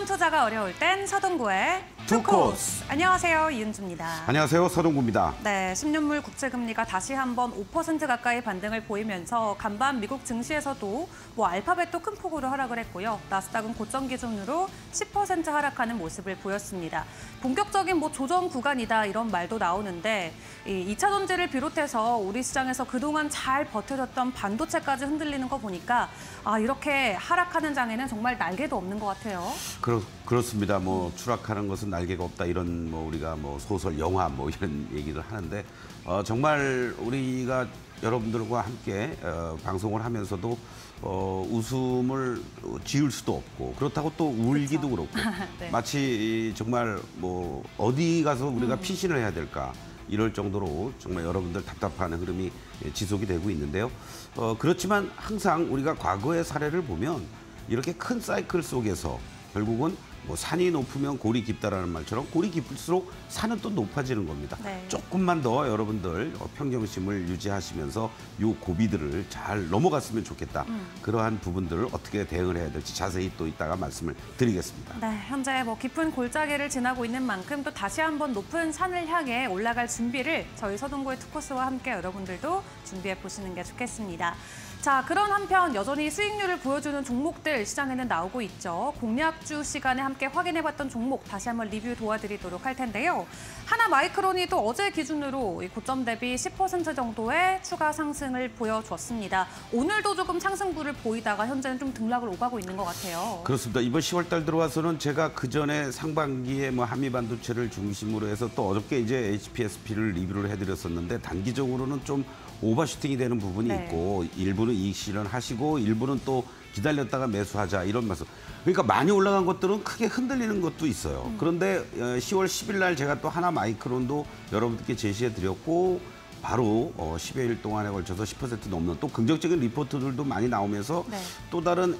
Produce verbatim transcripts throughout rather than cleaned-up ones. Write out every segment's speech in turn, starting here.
투자가 어려울 땐 서동구의 투코스. 안녕하세요, 이은주입니다. 안녕하세요, 서동구입니다. 네, 십 년물 국채금리가 다시 한번 오 퍼센트 가까이 반등을 보이면서 간밤 미국 증시에서도 뭐 알파벳도 큰 폭으로 하락을 했고요. 나스닥은 고점 기준으로 십 퍼센트 하락하는 모습을 보였습니다. 본격적인 뭐 조정 구간이다 이런 말도 나오는데 이 이차 전지를 비롯해서 우리 시장에서 그동안 잘 버텨줬던 반도체까지 흔들리는 거 보니까 아 이렇게 하락하는 장에는 정말 날개도 없는 것 같아요. 그렇, 그렇습니다. 뭐 추락하는 것은 날개가 없다 이런 뭐 우리가 뭐 소설, 영화 뭐 이런 얘기를 하는데 어, 정말 우리가 여러분들과 함께 어, 방송을 하면서도 어, 웃음을 지을 수도 없고 그렇다고 또 울기도 그렇고 네. 마치 정말 뭐 어디 가서 우리가 음. 피신을 해야 될까 이럴 정도로 정말 여러분들 답답한 흐름이 지속이 되고 있는데요. 어, 그렇지만 항상 우리가 과거의 사례를 보면 이렇게 큰 사이클 속에서 결국은 뭐 산이 높으면 골이 깊다라는 말처럼 골이 깊을수록 산은 또 높아지는 겁니다. 네. 조금만 더 여러분들 평정심을 유지하시면서 이 고비들을 잘 넘어갔으면 좋겠다. 음. 그러한 부분들을 어떻게 대응을 해야 될지 자세히 또 이따가 말씀을 드리겠습니다. 네, 현재 뭐 깊은 골짜기를 지나고 있는 만큼 또 다시 한번 높은 산을 향해 올라갈 준비를 저희 서동구의 투코스와 함께 여러분들도 준비해 보시는 게 좋겠습니다. 자, 그런 한편 여전히 수익률을 보여주는 종목들 시장에는 나오고 있죠. 공략주 시간에 함께 확인해봤던 종목 다시 한번 리뷰 도와드리도록 할 텐데요. 하나마이크론이 또 어제 기준으로 고점 대비 십 퍼센트 정도의 추가 상승을 보여줬습니다. 오늘도 조금 상승부를 보이다가 현재는 좀 등락을 오가고 있는 것 같아요. 그렇습니다. 이번 시월 달 들어와서는 제가 그 전에 상반기에 뭐 한미반도체를 중심으로 해서 또 어저께 이제 에이치피에스피를 리뷰를 해드렸었는데 단기적으로는 좀 오버슈팅이 되는 부분이 네. 있고 일부는 이익 실현하시고 일부는 또 기다렸다가 매수하자 이런 말씀. 그러니까 많이 올라간 것들은 크게 흔들리는 것도 있어요. 음. 그런데 시월 십일 날 제가 또 하나마이크론도 여러분들께 제시해 드렸고 바로 십여 일 동안에 걸쳐서 십 퍼센트 넘는 또 긍정적인 리포트들도 많이 나오면서 네. 또 다른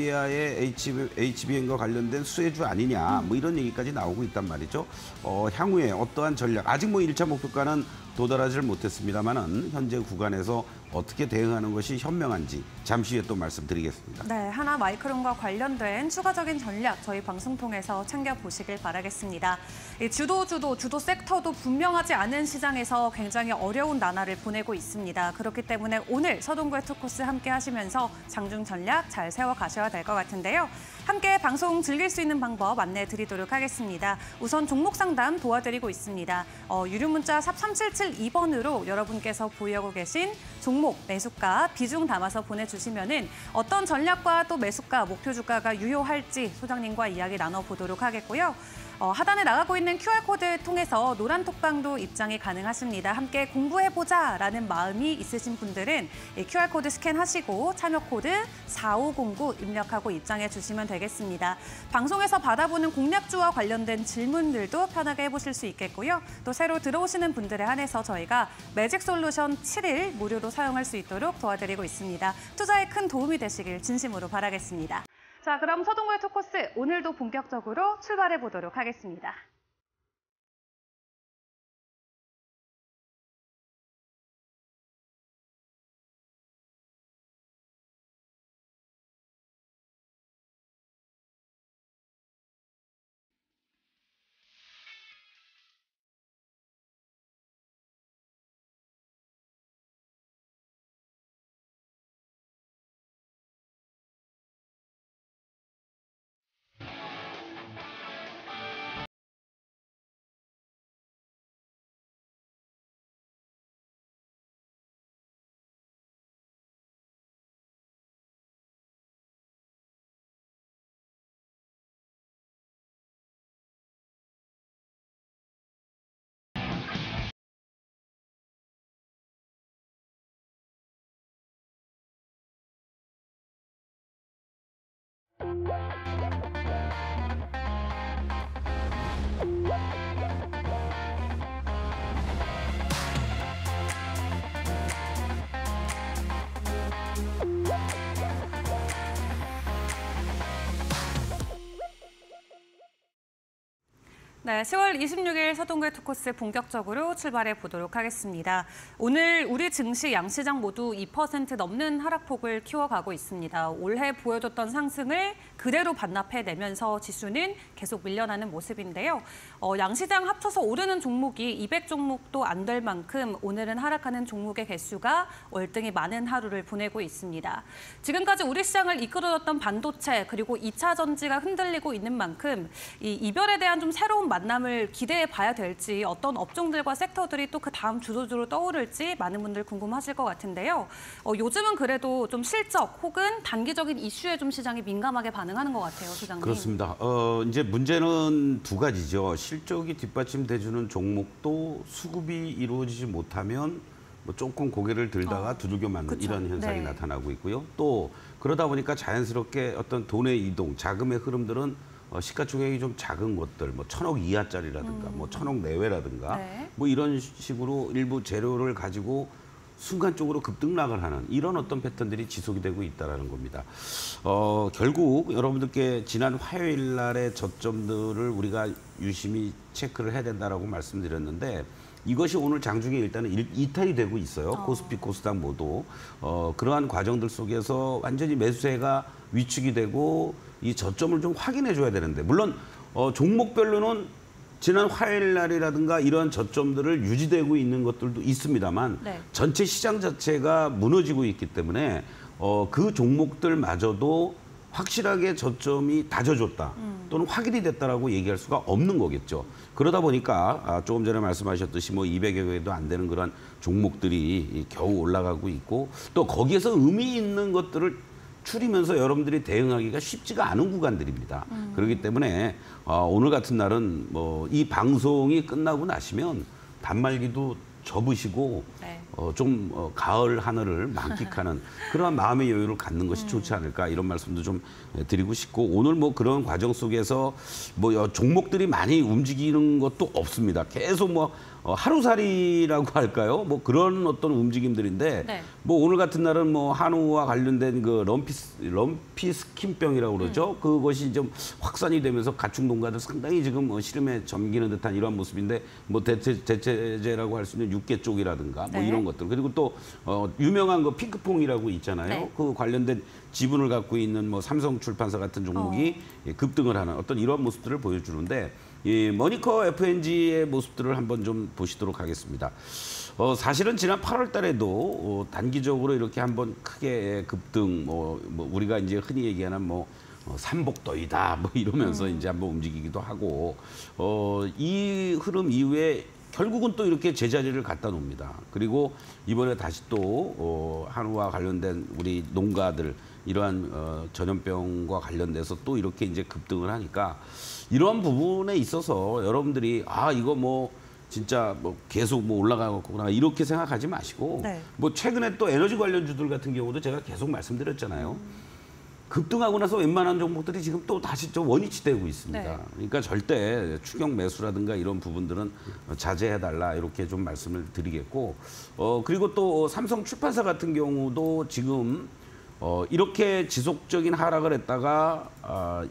엔비디아의 에이치비엠과 관련된 수혜주 아니냐 음. 뭐 이런 얘기까지 나오고 있단 말이죠. 어, 향후에 어떠한 전략, 아직 뭐 일 차 목표가는 도달하지를 못했습니다만은 현재 구간에서 어떻게 대응하는 것이 현명한지 잠시 후에 또 말씀드리겠습니다. 네, 하나마이크론과 관련된 추가적인 전략 저희 방송 통해서 챙겨보시길 바라겠습니다. 이 주도 주도 주도 섹터도 분명하지 않은 시장에서 굉장히 어려운 나날을 보내고 있습니다. 그렇기 때문에 오늘 서동구의 투코스 함께 하시면서 장중 전략 잘 세워가셔야 될 것 같은데요. 함께 방송 즐길 수 있는 방법 안내해 드리도록 하겠습니다. 우선 종목 상담 도와드리고 있습니다. 어, 유료 문자 샵 삼칠칠이 번으로 여러분께서 보유하고 계신 종목, 매수가, 비중 담아서 보내주시면은 어떤 전략과 또 매수가, 목표 주가가 유효할지 소장님과 이야기 나눠보도록 하겠고요. 어, 하단에 나가고 있는 큐알코드 통해서 노란 톡방도 입장이 가능하십니다. 함께 공부해보자라는 마음이 있으신 분들은 이 큐알코드 스캔하시고 참여 코드 사오공구 입력하고 입장해 주시면 되겠습니다. 방송에서 받아보는 공략주와 관련된 질문들도 편하게 해보실 수 있겠고요. 또 새로 들어오시는 분들에 한해서 저희가 매직 솔루션 칠 일 무료로 사용할 수 있도록 도와드리고 있습니다. 투자에 큰 도움이 되시길 진심으로 바라겠습니다. 자, 그럼 서동구의 투코스 오늘도 본격적으로 출발해 보도록 하겠습니다. 네, 시월 이십육일 서동글 투코스 본격적으로 출발해 보도록 하겠습니다. 오늘 우리 증시 양시장 모두 이 퍼센트 넘는 하락폭을 키워가고 있습니다. 올해 보여줬던 상승을 그대로 반납해내면서 지수는 계속 밀려나는 모습인데요. 어, 양시장 합쳐서 오르는 종목이 이백 종목도 안 될 만큼 오늘은 하락하는 종목의 개수가 월등히 많은 하루를 보내고 있습니다. 지금까지 우리 시장을 이끌어줬던 반도체 그리고 이 차 전지가 흔들리고 있는 만큼 이 이별에 대한 좀 새로운 만남을 기대해 봐야 될지 어떤 업종들과 섹터들이 또 그 다음 주도주로 떠오를지 많은 분들 궁금하실 것 같은데요. 어, 요즘은 그래도 좀 실적 혹은 단기적인 이슈에 좀 시장이 민감하게 반응하는 것 같아요, 소장님. 그렇습니다. 어, 이제 문제는 두 가지죠. 실적이 뒷받침돼주는 종목도 수급이 이루어지지 못하면 뭐 조금 고개를 들다가 어, 두들겨 맞는 그쵸. 이런 현상이 네. 나타나고 있고요. 또 그러다 보니까 자연스럽게 어떤 돈의 이동, 자금의 흐름들은 어, 시가총액이 좀 작은 것들, 뭐 천억 이하짜리라든가, 음. 뭐 천억 내외라든가, 네. 뭐 이런 식으로 일부 재료를 가지고 순간적으로 급등락을 하는 이런 어떤 패턴들이 지속이 되고 있다는 겁니다. 어, 결국 여러분들께 지난 화요일 날의 저점들을 우리가 유심히 체크를 해야 된다라고 말씀드렸는데 이것이 오늘 장중에 일단은 일, 이탈이 되고 있어요. 어. 코스피, 코스닥 모두. 어, 그러한 과정들 속에서 완전히 매수세가 위축이 되고 이 저점을 좀 확인해 줘야 되는데 물론 어, 종목별로는 지난 화요일 날이라든가 이런 저점들을 유지되고 있는 것들도 있습니다만 네. 전체 시장 자체가 무너지고 있기 때문에 어, 그 종목들마저도 확실하게 저점이 다져줬다 음. 또는 확인이 됐다라고 얘기할 수가 없는 거겠죠. 그러다 보니까 아, 조금 전에 말씀하셨듯이 뭐 이백여 개도 안 되는 그런 종목들이 겨우 올라가고 있고 또 거기에서 의미 있는 것들을 추리면서 여러분들이 대응하기가 쉽지가 않은 구간들입니다. 음. 그렇기 때문에 어, 오늘 같은 날은 뭐 이 방송이 끝나고 나시면 단말기도 접으시고 네. 어, 좀 어, 가을 하늘을 만끽하는 그러한 마음의 여유를 갖는 것이 좋지 않을까 이런 말씀도 좀 드리고 싶고 오늘 뭐 그런 과정 속에서 뭐 종목들이 많이 움직이는 것도 없습니다. 계속 뭐 어, 하루살이라고 할까요? 뭐 그런 어떤 움직임들인데 네. 뭐 오늘 같은 날은 뭐 한우와 관련된 그 럼피 럼피 스킨병이라고 그러죠. 음. 그것이 좀 확산이 되면서 가축 농가들 상당히 지금 뭐 시름에 잠기는 듯한 이러한 모습인데 뭐 대체 대체제라고 할 수 있는 육개 쪽이라든가 뭐 네. 이런 것들 그리고 또 어, 유명한 거 핑크퐁이라고 있잖아요. 네. 그 관련된 지분을 갖고 있는 뭐 삼성 출판사 같은 종목이 어. 급등을 하는 어떤 이런 모습들을 보여주는데. 이 머니커 에프엔지의 모습들을 한번 좀 보시도록 하겠습니다. 어, 사실은 지난 팔월 달에도 어, 단기적으로 이렇게 한번 크게 급등, 뭐, 뭐 우리가 이제 흔히 얘기하는 뭐 어, 삼복더위다 뭐 이러면서 음. 이제 한번 움직이기도 하고 어, 이 흐름 이후에 결국은 또 이렇게 제자리를 갖다 놓습니다. 그리고 이번에 다시 또 어, 한우와 관련된 우리 농가들 이러한 어, 전염병과 관련돼서 또 이렇게 이제 급등을 하니까 이러한 부분에 있어서 여러분들이 아 이거 뭐 진짜 뭐 계속 뭐 올라가거나 이렇게 생각하지 마시고 네. 뭐 최근에 또 에너지 관련주들 같은 경우도 제가 계속 말씀드렸잖아요. 급등하고 나서 웬만한 종목들이 지금 또 다시 좀 원위치 되고 있습니다. 네. 그러니까 절대 추격 매수라든가 이런 부분들은 자제해달라 이렇게 좀 말씀을 드리겠고 어 그리고 또 삼성 출판사 같은 경우도 지금 어 이렇게 지속적인 하락을 했다가 아,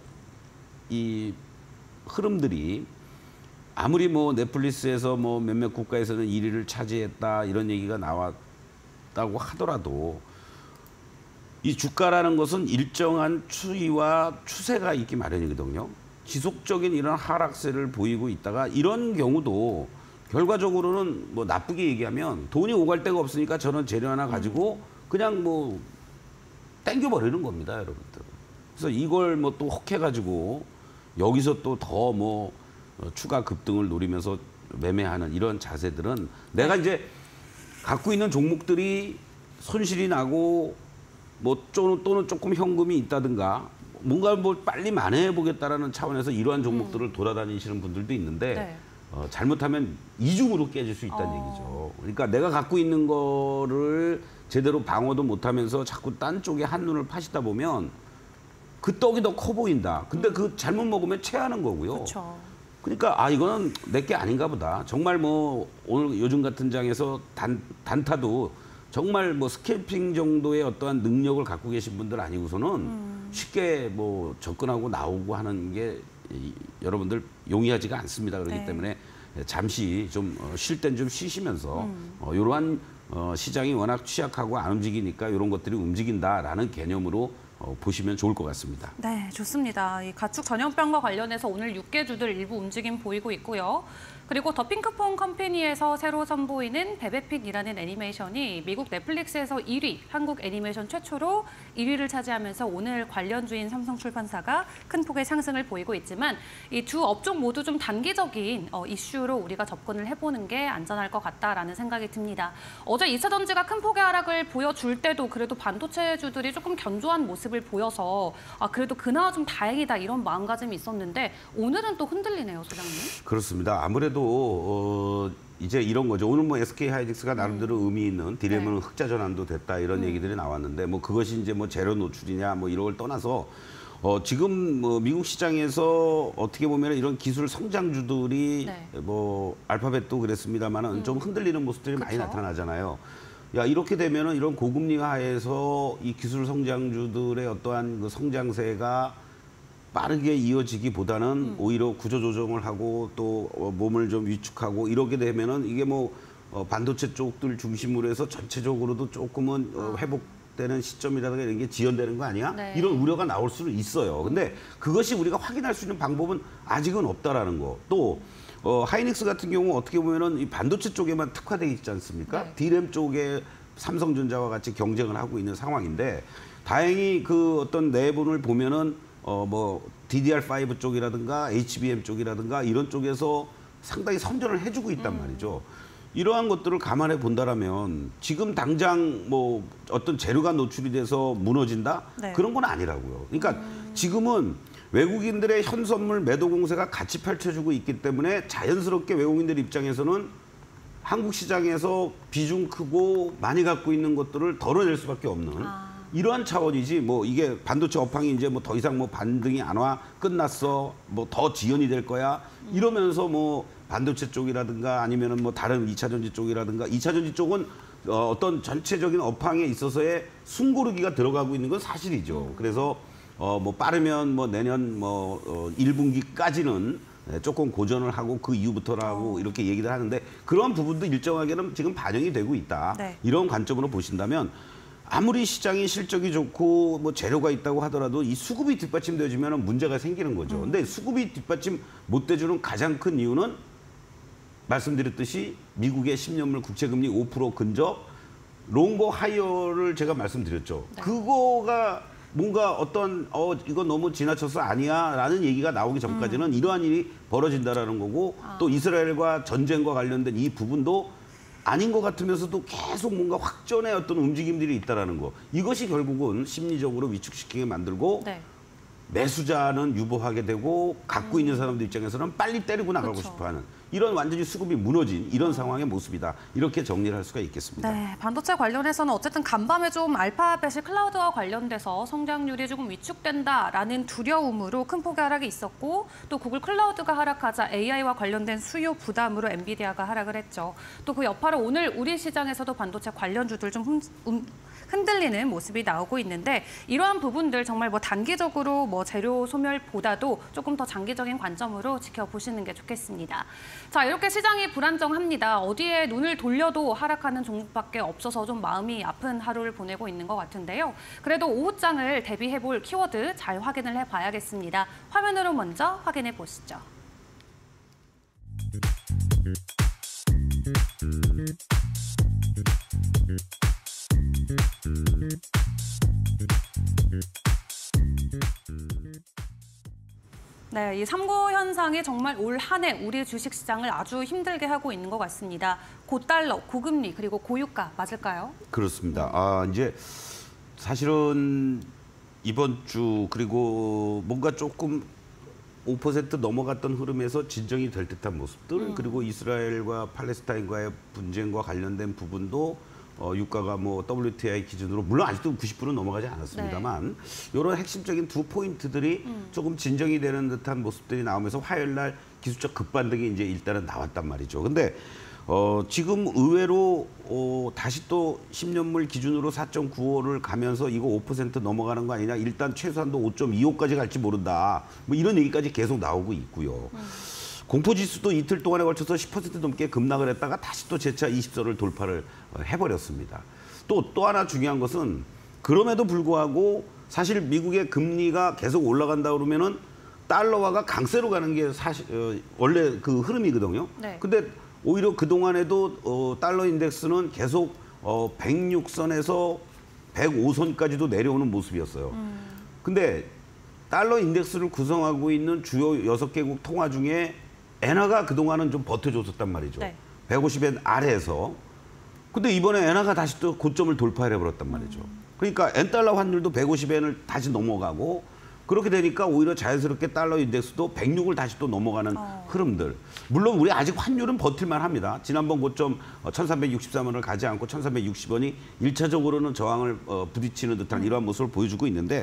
이 흐름들이 아무리 뭐 넷플릭스에서 뭐 몇몇 국가에서는 일 위를 차지했다 이런 얘기가 나왔다고 하더라도 이 주가라는 것은 일정한 추이와 추세가 있기 마련이거든요. 지속적인 이런 하락세를 보이고 있다가 이런 경우도 결과적으로는 뭐 나쁘게 얘기하면 돈이 오갈 데가 없으니까 저런 재료 하나 가지고 그냥 뭐 땡겨버리는 겁니다, 여러분들. 그래서 이걸 뭐 또 혹해가지고 여기서 또 더 뭐 추가 급등을 노리면서 매매하는 이런 자세들은 내가 이제 갖고 있는 종목들이 손실이 나고 뭐 또는 조금 현금이 있다든가 뭔가 뭐 빨리 만회해 보겠다라는 차원에서 이러한 종목들을 음. 돌아다니시는 분들도 있는데 네. 어, 잘못하면 이중으로 깨질 수 있다는 어. 얘기죠. 그러니까 내가 갖고 있는 거를 제대로 방어도 못하면서 자꾸 딴 쪽에 한눈을 파시다 보면 그 떡이 더 커 보인다. 근데 음. 그 잘못 먹으면 체하는 거고요. 그쵸. 그러니까 아 이거는 내게 아닌가 보다. 정말 뭐 오늘 요즘 같은 장에서 단, 단타도 정말 뭐 스캘핑 정도의 어떠한 능력을 갖고 계신 분들 아니고서는 음. 쉽게 뭐 접근하고 나오고 하는 게 이, 여러분들 용이하지가 않습니다. 그렇기 네. 때문에 잠시 좀 쉴 땐 좀 쉬시면서 음. 어, 이러한 어, 시장이 워낙 취약하고 안 움직이니까 이런 것들이 움직인다라는 개념으로 어, 보시면 좋을 것 같습니다. 네, 좋습니다. 이 가축 전염병과 관련해서 오늘 육계주들 일부 움직임 보이고 있고요. 그리고 더 핑크퐁 컴퍼니에서 새로 선보이는 베베픽이라는 애니메이션이 미국 넷플릭스에서 일 위, 한국 애니메이션 최초로 일 위를 차지하면서 오늘 관련주인 삼성출판사가 큰 폭의 상승을 보이고 있지만 이 두 업종 모두 좀 단기적인 어, 이슈로 우리가 접근을 해보는 게 안전할 것 같다라는 생각이 듭니다. 어제 이 차 전지가 큰 폭의 하락을 보여줄 때도 그래도 반도체주들이 조금 견조한 모습을 보여서 아, 그래도 그나마 좀 다행이다 이런 마음가짐이 있었는데 오늘은 또 흔들리네요, 소장님. 그렇습니다. 아무래도 어, 이제 이런 거죠. 오늘 뭐 에스케이하이닉스가 나름대로 음. 의미 있는 디램은 네. 흑자 전환도 됐다 이런 음. 얘기들이 나왔는데 뭐 그것이 이제 뭐 재료 노출이냐 뭐 이런 걸 떠나서 어, 지금 뭐 미국 시장에서 어떻게 보면 이런 기술 성장주들이 네. 뭐 알파벳도 그랬습니다만은 음. 좀 흔들리는 모습들이 그쵸? 많이 나타나잖아요. 야 이렇게 되면은 이런 고금리 하에서 이 기술 성장주들의 어떠한 그 성장세가 빠르게 이어지기보다는 음. 오히려 구조조정을 하고 또 몸을 좀 위축하고 이렇게 되면은 이게 뭐 반도체 쪽들 중심으로 해서 전체적으로도 조금은 아. 회복되는 시점이라든가 이런 게 지연되는 거 아니야? 네. 이런 우려가 나올 수는 있어요. 근데 그것이 우리가 확인할 수 있는 방법은 아직은 없다라는 거. 또 어, 하이닉스 같은 경우 어떻게 보면은 이 반도체 쪽에만 특화되어 있지 않습니까? 네. 디램 쪽에 삼성전자와 같이 경쟁을 하고 있는 상황인데 다행히 그 어떤 내분을 보면은 어, 뭐, 디디알 파이브 쪽이라든가 에이치비엠 쪽이라든가 이런 쪽에서 상당히 선전을 해주고 있단 음. 말이죠. 이러한 것들을 감안해 본다라면 지금 당장 뭐 어떤 재료가 노출이 돼서 무너진다? 네. 그런 건 아니라고요. 그러니까 음. 지금은 외국인들의 현선물 매도 공세가 같이 펼쳐지고 있기 때문에 자연스럽게 외국인들 입장에서는 한국 시장에서 비중 크고 많이 갖고 있는 것들을 덜어낼 수밖에 없는 아. 이러한 차원이지 뭐 이게 반도체 업황이 이제 뭐 더 이상 뭐 반등이 안 와 끝났어 뭐 더 지연이 될 거야 이러면서 뭐 반도체 쪽이라든가 아니면은 뭐 다른 이 차 전지 쪽이라든가 이 차 전지 쪽은 어 어떤 전체적인 업황에 있어서의 숨고르기가 들어가고 있는 건 사실이죠. 그래서 어 뭐 빠르면 뭐 내년 뭐 어 일 분기까지는 조금 고전을 하고 그 이후부터라고 어. 이렇게 얘기를 하는데 그런 부분도 일정하게는 지금 반영이 되고 있다. 네. 이런 관점으로 보신다면 아무리 시장이 실적이 좋고 뭐 재료가 있다고 하더라도 이 수급이 뒷받침되어지면 문제가 생기는 거죠. 음. 근데 수급이 뒷받침 못 돼주는 가장 큰 이유는 말씀드렸듯이 미국의 십 년물 국채금리 오 퍼센트 근접 롱보 하이어를 제가 말씀드렸죠. 네. 그거가 뭔가 어떤 어 이거 너무 지나쳐서 아니야 라는 얘기가 나오기 전까지는 음. 이러한 일이 벌어진다라는 거고 아. 또 이스라엘과 전쟁과 관련된 이 부분도 아닌 것 같으면서도 계속 뭔가 확전의 어떤 움직임들이 있다라는 거. 이것이 결국은 심리적으로 위축시키게 만들고 네. 매수자는 유보하게 되고 갖고 음. 있는 사람들 입장에서는 빨리 때리고 나가고 그쵸. 싶어하는 이런 완전히 수급이 무너진 이런 상황의 모습이다. 이렇게 정리를 할 수가 있겠습니다. 네, 반도체 관련해서는 어쨌든 간밤에 좀 알파벳이 클라우드와 관련돼서 성장률이 조금 위축된다라는 두려움으로 큰 폭의 하락이 있었고 또 구글 클라우드가 하락하자 에이아이와 관련된 수요 부담으로 엔비디아가 하락을 했죠. 또 그 여파로 오늘 우리 시장에서도 반도체 관련주들 좀 흠, 음, 흔들리는 모습이 나오고 있는데 이러한 부분들 정말 뭐 단기적으로 뭐 재료 소멸보다도 조금 더 장기적인 관점으로 지켜보시는 게 좋겠습니다. 자, 이렇게 시장이 불안정합니다. 어디에 눈을 돌려도 하락하는 종목밖에 없어서 좀 마음이 아픈 하루를 보내고 있는 것 같은데요. 그래도 오후장을 대비해볼 키워드 잘 확인을 해봐야겠습니다. 화면으로 먼저 확인해 보시죠. 네, 이 삼고 현상이 정말 올 한 해 우리 주식시장을 아주 힘들게 하고 있는 것 같습니다. 고달러, 고금리, 그리고 고유가 맞을까요? 그렇습니다. 아, 이제 사실은 이번 주 그리고 뭔가 조금 오 퍼센트 넘어갔던 흐름에서 진정이 될 듯한 모습들 음. 그리고 이스라엘과 팔레스타인과의 분쟁과 관련된 부분도 어, 유가가 뭐 더블유티아이 기준으로 물론 아직도 구십 불은 넘어가지 않았습니다만 네. 이런 핵심적인 두 포인트들이 음. 조금 진정이 되는 듯한 모습들이 나오면서 화요일 날 기술적 급반등이 이제 일단은 나왔단 말이죠. 근데 어, 지금 의외로 어, 다시 또 십 년물 기준으로 사 점 구오를 가면서 이거 오 퍼센트 넘어가는 거 아니냐. 일단 최소한도 오 점 이오까지 갈지 모른다. 뭐 이런 얘기까지 계속 나오고 있고요. 음. 공포지수도 이틀 동안에 걸쳐서 십 퍼센트 넘게 급락을 했다가 다시 또 재차 이십 선을 돌파를 해버렸습니다. 또, 또 하나 중요한 것은 그럼에도 불구하고 사실 미국의 금리가 계속 올라간다 그러면은 달러화가 강세로 가는 게 사실 어, 원래 그 흐름이거든요. 네. 근데 오히려 그동안에도 어, 달러 인덱스는 계속 어, 백육 선에서 백오 선까지도 내려오는 모습이었어요. 음. 근데 달러 인덱스를 구성하고 있는 주요 여섯 개국 통화 중에 엔화가 그동안은 좀 버텨줬었단 말이죠. 네. 백오십 엔 아래에서. 근데 이번에 엔화가 다시 또 고점을 돌파해버렸단 말이죠. 음. 그러니까 엔달러 환율도 백오십 엔을 다시 넘어가고 그렇게 되니까 오히려 자연스럽게 달러 인덱스도 백육을 다시 또 넘어가는 어. 흐름들. 물론 우리 아직 환율은 버틸만 합니다. 지난번 고점 천삼백육십삼 원을 가지 않고 천삼백육십 원이 일차적으로는 저항을 부딪히는 듯한 이러한 모습을 보여주고 있는데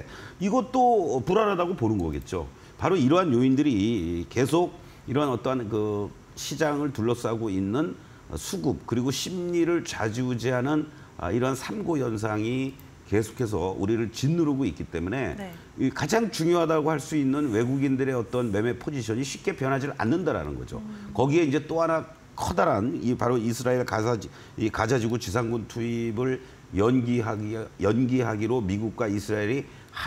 이것도 불안하다고 보는 거겠죠. 바로 이러한 요인들이 계속 이러한 어떠한 그 시장을 둘러싸고 있는 수급 그리고 심리를 좌지우지하는 이러한 삼고 현상이 계속해서 우리를 짓누르고 있기 때문에 네. 가장 중요하다고 할 수 있는 외국인들의 어떤 매매 포지션이 쉽게 변하지 않는다라는 거죠. 음. 거기에 이제 또 하나 커다란 이 바로 이스라엘 가자 이 가자지구 지상군 투입을 연기하기 연기하기로 미국과 이스라엘이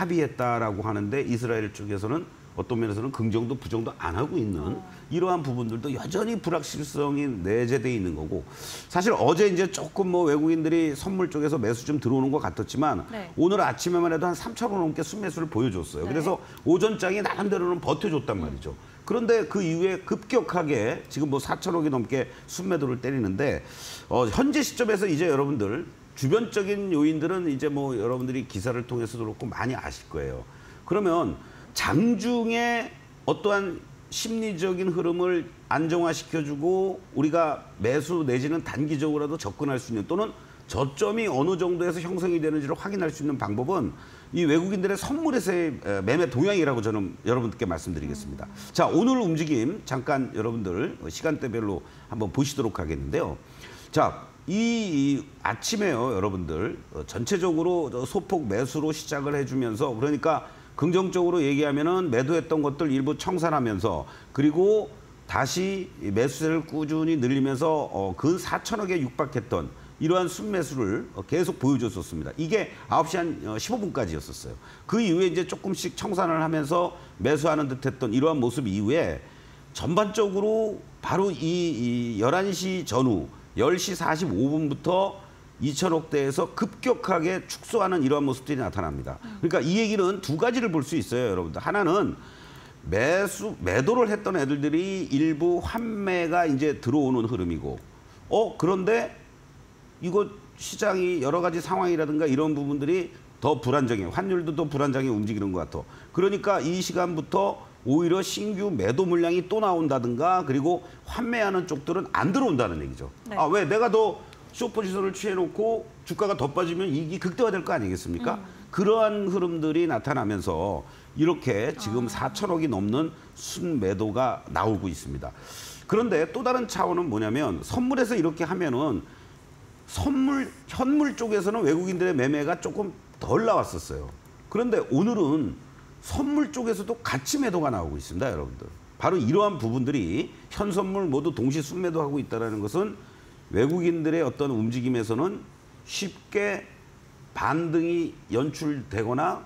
합의했다라고 하는데 이스라엘 쪽에서는 어떤 면에서는 긍정도 부정도 안 하고 있는 이러한 부분들도 여전히 불확실성이 내재돼 있는 거고 사실 어제 이제 조금 뭐 외국인들이 선물 쪽에서 매수 좀 들어오는 것 같았지만 네. 오늘 아침에만 해도 한 삼천 원 넘게 순매수를 보여줬어요. 네. 그래서 오전장이 나름대로는 버텨줬단 말이죠. 그런데 그 이후에 급격하게 지금 뭐 사천억이 넘게 순매도를 때리는데 어, 현재 시점에서 이제 여러분들 주변적인 요인들은 이제 뭐 여러분들이 기사를 통해서도 그렇고 많이 아실 거예요. 그러면 장중에 어떠한 심리적인 흐름을 안정화시켜주고 우리가 매수 내지는 단기적으로라도 접근할 수 있는 또는 저점이 어느 정도에서 형성이 되는지를 확인할 수 있는 방법은 이 외국인들의 선물에서의 매매 동향이라고 저는 여러분들께 말씀드리겠습니다. 자, 오늘 움직임 잠깐 여러분들 시간대별로 한번 보시도록 하겠는데요. 자, 이 아침에요, 여러분들 전체적으로 소폭 매수로 시작을 해주면서 그러니까 긍정적으로 얘기하면은 매도했던 것들 일부 청산하면서 그리고 다시 매수세를 꾸준히 늘리면서 어, 근 사천억에 육박했던 이러한 순매수를 계속 보여줬었습니다. 이게 아홉 시 한 십오 분까지였었어요. 그 이후에 이제 조금씩 청산을 하면서 매수하는 듯했던 이러한 모습 이후에 전반적으로 바로 이, 이 열한 시 전후 열 시 사십오 분부터 이천억대에서 급격하게 축소하는 이러한 모습들이 나타납니다. 그러니까 이 얘기는 두 가지를 볼 수 있어요, 여러분들. 하나는 매수, 매도를 했던 애들들이 일부 환매가 이제 들어오는 흐름이고, 어, 그런데 이거 시장이 여러 가지 상황이라든가 이런 부분들이 더 불안정해. 환율도 더 불안정하게 움직이는 것 같아. 그러니까 이 시간부터 오히려 신규 매도 물량이 또 나온다든가 그리고 환매하는 쪽들은 안 들어온다는 얘기죠. 네. 아, 왜 내가 더 숏포지션을 취해놓고 주가가 더 빠지면 이익이 극대화될 거 아니겠습니까? 음. 그러한 흐름들이 나타나면서 이렇게 지금 아. 사천억이 넘는 순매도가 나오고 있습니다. 그런데 또 다른 차원은 뭐냐면 선물에서 이렇게 하면은 선물, 현물 쪽에서는 외국인들의 매매가 조금 덜 나왔었어요. 그런데 오늘은 선물 쪽에서도 같이 매도가 나오고 있습니다, 여러분들. 바로 이러한 부분들이 현선물 모두 동시 순매도하고 있다는 것은 외국인들의 어떤 움직임에서는 쉽게 반등이 연출되거나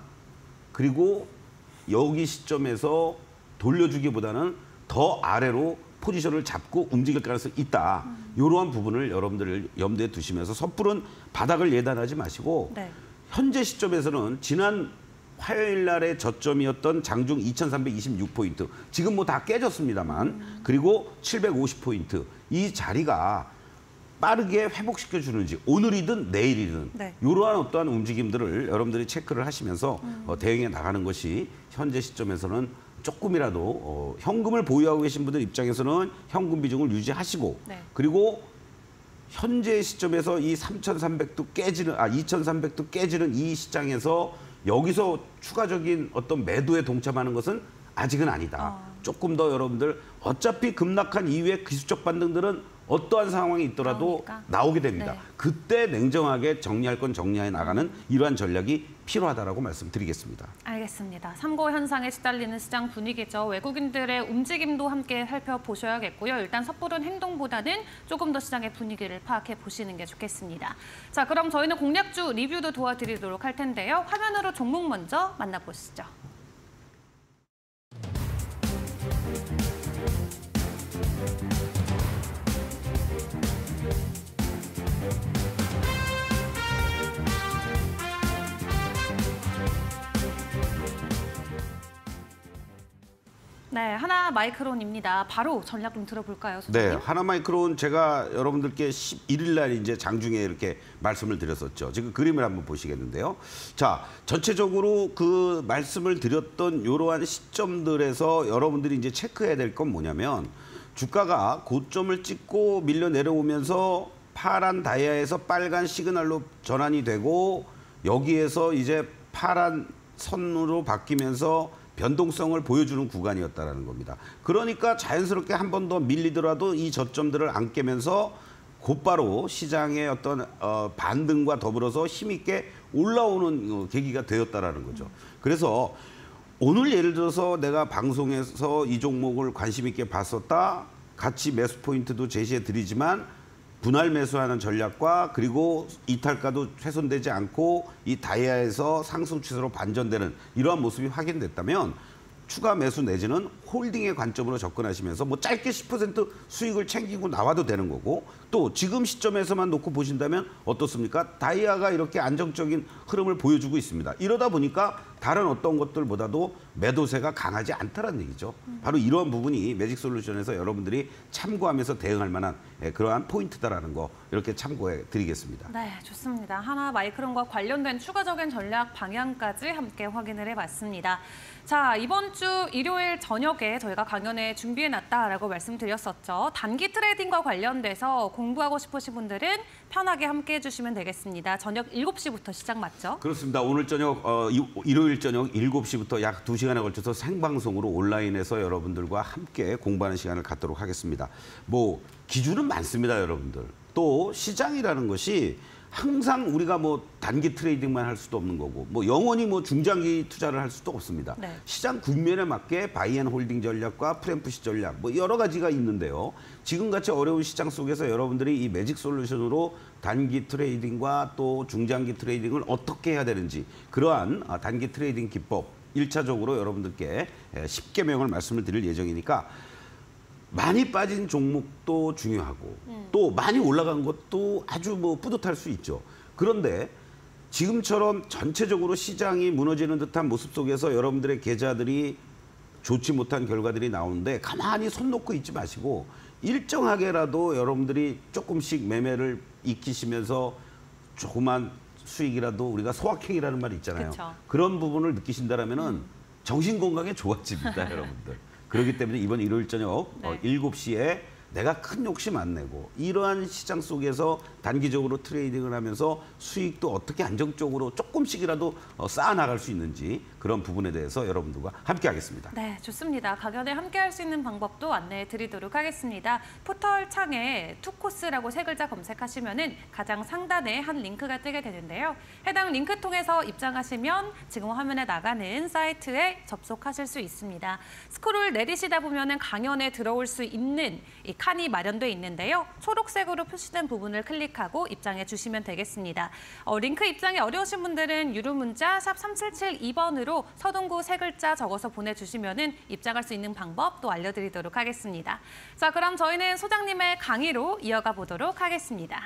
그리고 여기 시점에서 돌려주기보다는 더 아래로 포지션을 잡고 움직일 가능성이 있다. 음. 이러한 부분을 여러분들 염두에 두시면서 섣부른 바닥을 예단하지 마시고 네. 현재 시점에서는 지난 화요일 날의 저점이었던 장중 이천삼백이십육 포인트 지금 뭐 다 깨졌습니다만 음. 그리고 칠백오십 포인트 이 자리가 빠르게 회복시켜 주는지 오늘이든 내일이든 네. 이러한 어떠한 움직임들을 여러분들이 체크를 하시면서 음. 어, 대응해 나가는 것이 현재 시점에서는 조금이라도 어, 현금을 보유하고 계신 분들 입장에서는 현금 비중을 유지하시고 네. 그리고 현재 시점에서 이 삼천삼백도 깨지는 아 이천삼백도 깨지는 이 시장에서 여기서 추가적인 어떤 매도에 동참하는 것은 아직은 아니다. 어. 조금 더 여러분들 어차피 급락한 이후에 기술적 반등들은 어떠한 상황이 있더라도 나오니까. 나오게 됩니다. 네. 그때 냉정하게 정리할 건 정리해 나가는 이러한 전략이 필요하다라고 말씀드리겠습니다. 알겠습니다. 삼고 현상에 시달리는 시장 분위기죠. 외국인들의 움직임도 함께 살펴보셔야겠고요. 일단 섣부른 행동보다는 조금 더 시장의 분위기를 파악해 보시는 게 좋겠습니다. 자, 그럼 저희는 공략주 리뷰도 도와드리도록 할 텐데요. 화면으로 종목 먼저 만나보시죠. 네, 하나마이크론입니다. 바로 전략 좀 들어볼까요, 소장님? 네, 하나마이크론 제가 여러분들께 십일 일 날 이제 장중에 이렇게 말씀을 드렸었죠. 지금 그림을 한번 보시겠는데요. 자, 전체적으로 그 말씀을 드렸던 이러한 시점들에서 여러분들이 이제 체크해야 될 건 뭐냐면 주가가 고점을 찍고 밀려 내려오면서 파란 다이아에서 빨간 시그널로 전환이 되고 여기에서 이제 파란 선으로 바뀌면서 변동성을 보여주는 구간이었다는 겁니다. 그러니까 자연스럽게 한 번 더 밀리더라도 이 저점들을 안 깨면서 곧바로 시장의 어떤 어, 반등과 더불어서 힘있게 올라오는 어, 계기가 되었다라는 거죠. 그래서 오늘 예를 들어서 내가 방송에서 이 종목을 관심 있게 봤었다. 같이 매수 포인트도 제시해 드리지만 분할 매수하는 전략과 그리고 이탈가도 훼손되지 않고 이 다이아에서 상승 추세로 반전되는 이러한 모습이 확인됐다면 추가 매수 내지는 홀딩의 관점으로 접근하시면서 뭐 짧게 십 퍼센트 수익을 챙기고 나와도 되는 거고 또 지금 시점에서만 놓고 보신다면 어떻습니까? 다이아가 이렇게 안정적인 흐름을 보여주고 있습니다. 이러다 보니까 다른 어떤 것들보다도 매도세가 강하지 않다는 얘기죠. 바로 이러한 부분이 매직솔루션에서 여러분들이 참고하면서 대응할 만한 그러한 포인트다라는 거 이렇게 참고해 드리겠습니다. 네, 좋습니다. 하나마이크론과 관련된 추가적인 전략 방향까지 함께 확인을 해봤습니다. 자, 이번 주 일요일 저녁에 저희가 강연에 준비해놨다라고 말씀드렸었죠. 단기 트레이딩과 관련돼서 공부하고 싶으신 분들은 편하게 함께 해주시면 되겠습니다. 저녁 일곱 시부터 시작 맞죠? 그렇습니다. 오늘 저녁 어, 일요일 저녁 일곱 시부터 약 두 시간에 걸쳐서 생방송으로 온라인에서 여러분들과 함께 공부하는 시간을 갖도록 하겠습니다. 뭐 기준은 많습니다, 여러분들. 또 시장이라는 것이 항상 우리가 뭐 단기 트레이딩만 할 수도 없는 거고 뭐 영원히 뭐 중장기 투자를 할 수도 없습니다. 네. 시장 국면에 맞게 바이앤홀딩 전략과 프렘푸시 전략 뭐 여러 가지가 있는데요. 지금같이 어려운 시장 속에서 여러분들이 이 매직 솔루션으로 단기 트레이딩과 또 중장기 트레이딩을 어떻게 해야 되는지 그러한 단기 트레이딩 기법 일차적으로 여러분들께 십 개명을 말씀을 드릴 예정이니까 많이 빠진 종목도 중요하고 음. 또 많이 올라간 것도 아주 뭐 뿌듯할 수 있죠. 그런데 지금처럼 전체적으로 시장이 무너지는 듯한 모습 속에서 여러분들의 계좌들이 좋지 못한 결과들이 나오는데 가만히 손 놓고 있지 마시고 일정하게라도 여러분들이 조금씩 매매를 익히시면서 조그만 수익이라도 우리가 소확행이라는 말이 있잖아요. 그쵸. 그런 부분을 느끼신다면은 음. 정신 건강에 좋아집니다, 여러분들. 그렇기 때문에 이번 일요일 저녁 네. 어, 일곱 시에 내가 큰 욕심 안 내고 이러한 시장 속에서 단기적으로 트레이딩을 하면서 수익도 어떻게 안정적으로 조금씩이라도 어, 쌓아나갈 수 있는지 그런 부분에 대해서 여러분들과 함께 하겠습니다. 네, 좋습니다. 강연에 함께 할 수 있는 방법도 안내해 드리도록 하겠습니다. 포털 창에 투코스라고 세 글자 검색하시면은 가장 상단에 한 링크가 뜨게 되는데요. 해당 링크 통해서 입장하시면 지금 화면에 나가는 사이트에 접속하실 수 있습니다. 스크롤 내리시다 보면은 강연에 들어올 수 있는 이 칸이 마련돼 있는데요. 초록색으로 표시된 부분을 클릭하고 입장해 주시면 되겠습니다. 어, 링크 입장이 어려우신 분들은 유료 문자 샵 삼칠칠이 번으로 서동구 세 글자 적어서 보내주시면 입장할 수 있는 방법 또 알려드리도록 하겠습니다. 자, 그럼 저희는 소장님의 강의로 이어가 보도록 하겠습니다.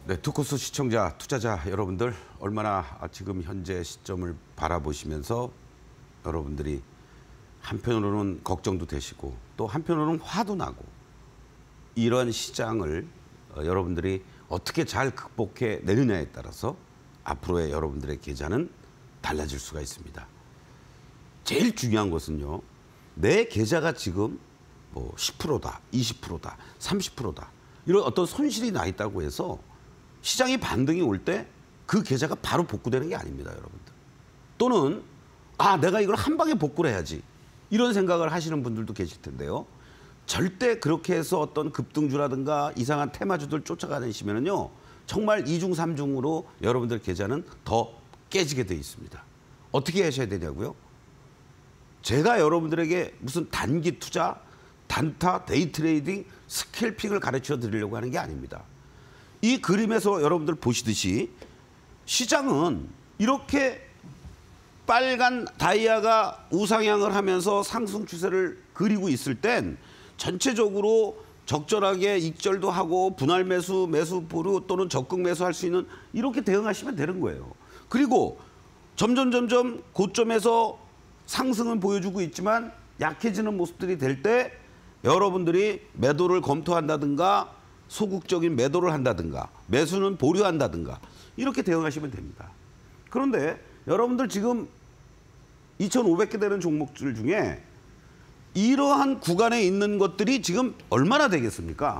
네, 투코스 시청자, 투자자 여러분들 얼마나 지금 현재 시점을 바라보시면서 여러분들이 한편으로는 걱정도 되시고 또 한편으로는 화도 나고 이런 시장을 여러분들이 어떻게 잘 극복해 내느냐에 따라서 앞으로의 여러분들의 계좌는 달라질 수가 있습니다. 제일 중요한 것은요. 내 계좌가 지금 뭐 십 퍼센트다, 이십 퍼센트다, 삼십 퍼센트다. 이런 어떤 손실이 나 있다고 해서 시장이 반등이 올 때 그 계좌가 바로 복구되는 게 아닙니다, 여러분들. 또는 아, 내가 이걸 한 방에 복구를 해야지. 이런 생각을 하시는 분들도 계실 텐데요. 절대 그렇게 해서 어떤 급등주라든가 이상한 테마주들 쫓아가시면은요. 정말 이중 삼중으로 여러분들 계좌는 더 깨지게 돼 있습니다. 어떻게 하셔야 되냐고요? 제가 여러분들에게 무슨 단기 투자, 단타, 데이 트레이딩, 스캘핑을 가르쳐 드리려고 하는 게 아닙니다. 이 그림에서 여러분들 보시듯이 시장은 이렇게 빨간 다이아가 우상향을 하면서 상승 추세를 그리고 있을 땐 전체적으로 적절하게 익절도 하고 분할 매수, 매수 보루 또는 적극 매수할 수 있는 이렇게 대응하시면 되는 거예요. 그리고 점점 점점 고점에서 상승은 보여주고 있지만 약해지는 모습들이 될 때 여러분들이 매도를 검토한다든가 소극적인 매도를 한다든가 매수는 보류한다든가 이렇게 대응하시면 됩니다. 그런데 여러분들 지금 이천오백 개 되는 종목들 중에 이러한 구간에 있는 것들이 지금 얼마나 되겠습니까?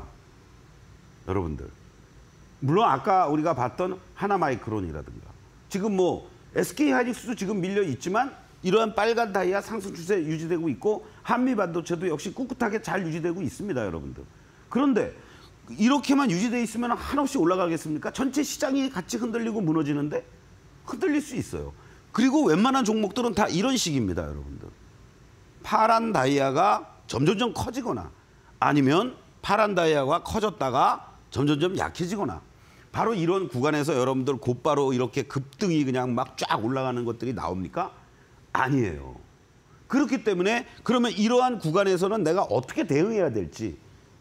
여러분들. 물론 아까 우리가 봤던 하나마이크론이라든가 지금 뭐 에스케이하이닉스도 지금 밀려 있지만 이러한 빨간 다이아 상승 추세 유지되고 있고 한미반도체도 역시 꿋꿋하게 잘 유지되고 있습니다, 여러분들. 그런데 이렇게만 유지되어 있으면 한없이 올라가겠습니까? 전체 시장이 같이 흔들리고 무너지는데 흔들릴 수 있어요. 그리고 웬만한 종목들은 다 이런 식입니다, 여러분들. 파란 다이아가 점점점 커지거나 아니면 파란 다이아가 커졌다가 점점점 약해지거나 바로 이런 구간에서 여러분들 곧바로 이렇게 급등이 그냥 막 쫙 올라가는 것들이 나옵니까? 아니에요. 그렇기 때문에 그러면 이러한 구간에서는 내가 어떻게 대응해야 될지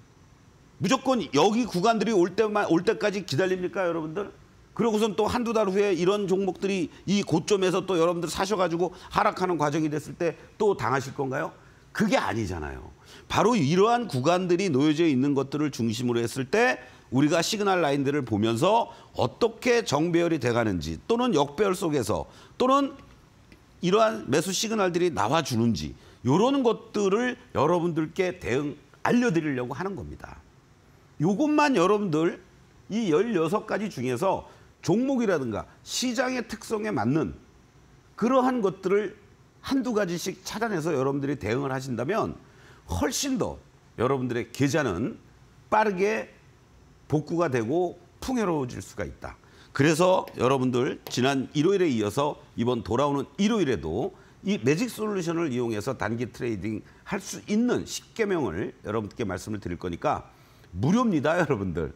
무조건 여기 구간들이 올 때만 올 때까지 기다립니까, 여러분들? 그러고선 또 한두 달 후에 이런 종목들이 이 고점에서 또 여러분들 사셔가지고 하락하는 과정이 됐을 때 또 당하실 건가요? 그게 아니잖아요. 바로 이러한 구간들이 놓여져 있는 것들을 중심으로 했을 때 우리가 시그널 라인들을 보면서 어떻게 정배열이 돼가는지 또는 역배열 속에서 또는 이러한 매수 시그널들이 나와주는지 이런 것들을 여러분들께 대응 알려드리려고 하는 겁니다. 이것만 여러분들 이 열여섯 가지 중에서 종목이라든가 시장의 특성에 맞는 그러한 것들을 한두 가지씩 찾아내서 여러분들이 대응을 하신다면 훨씬 더 여러분들의 계좌는 빠르게 복구가 되고 풍요로워질 수가 있다. 그래서 여러분들 지난 일요일에 이어서 이번 돌아오는 일요일에도 이 매직 솔루션을 이용해서 단기 트레이딩 할 수 있는 십 개명을 여러분께 말씀을 드릴 거니까 무료입니다, 여러분들.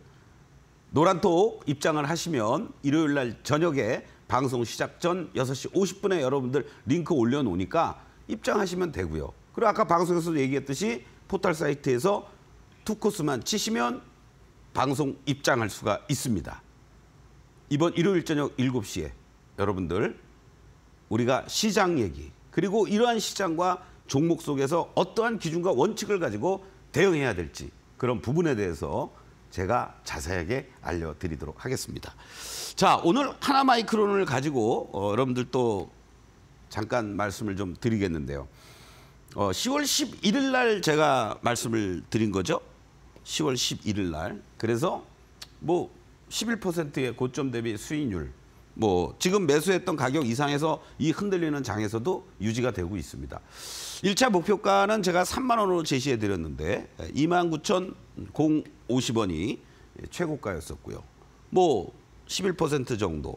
노란톡 입장을 하시면 일요일 날 저녁에 방송 시작 전 여섯 시 오십 분에 여러분들 링크 올려놓으니까 입장하시면 되고요. 그리고 아까 방송에서도 얘기했듯이 포털 사이트에서 투코스만 치시면 방송 입장할 수가 있습니다. 이번 일요일 저녁 일곱 시에 여러분들 우리가 시장 얘기 그리고 이러한 시장과 종목 속에서 어떠한 기준과 원칙을 가지고 대응해야 될지 그런 부분에 대해서 제가 자세하게 알려드리도록 하겠습니다. 자, 오늘 하나마이크론을 가지고 어, 여러분들 또 잠깐 말씀을 좀 드리겠는데요. 어, 시월 십일일 날 제가 말씀을 드린 거죠. 시월 십일일 날. 그래서 뭐 십일 퍼센트의 고점 대비 수익률, 뭐 지금 매수했던 가격 이상에서 이 흔들리는 장에서도 유지가 되고 있습니다. 일 차 목표가는 제가 삼만 원으로 제시해 드렸는데 이만 구천오십 원이 최고가였었고요. 뭐 십일 퍼센트 정도.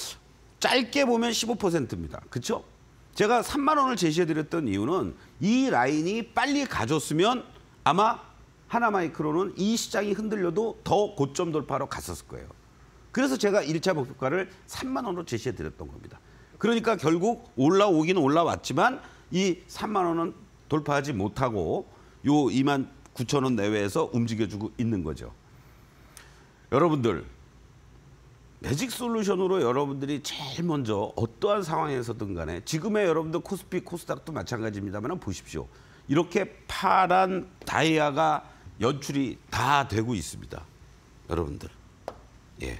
짧게 보면 십오 퍼센트입니다. 그렇죠? 제가 삼만 원을 제시해 드렸던 이유는 이 라인이 빨리 가줬으면 아마 하나마이크론은 이 시장이 흔들려도 더 고점 돌파로 갔었을 거예요. 그래서 제가 일 차 목표가를 삼만 원으로 제시해 드렸던 겁니다. 그러니까 결국 올라오기는 올라왔지만 이 삼만 원은 돌파하지 못하고 요 이만 구천 원 내외에서 움직여주고 있는 거죠. 여러분들 매직 솔루션으로 여러분들이 제일 먼저 어떠한 상황에서든 간에 지금의 여러분들 코스피, 코스닥도 마찬가지입니다만 보십시오. 이렇게 파란 다이아가 연출이 다 되고 있습니다. 여러분들. 예.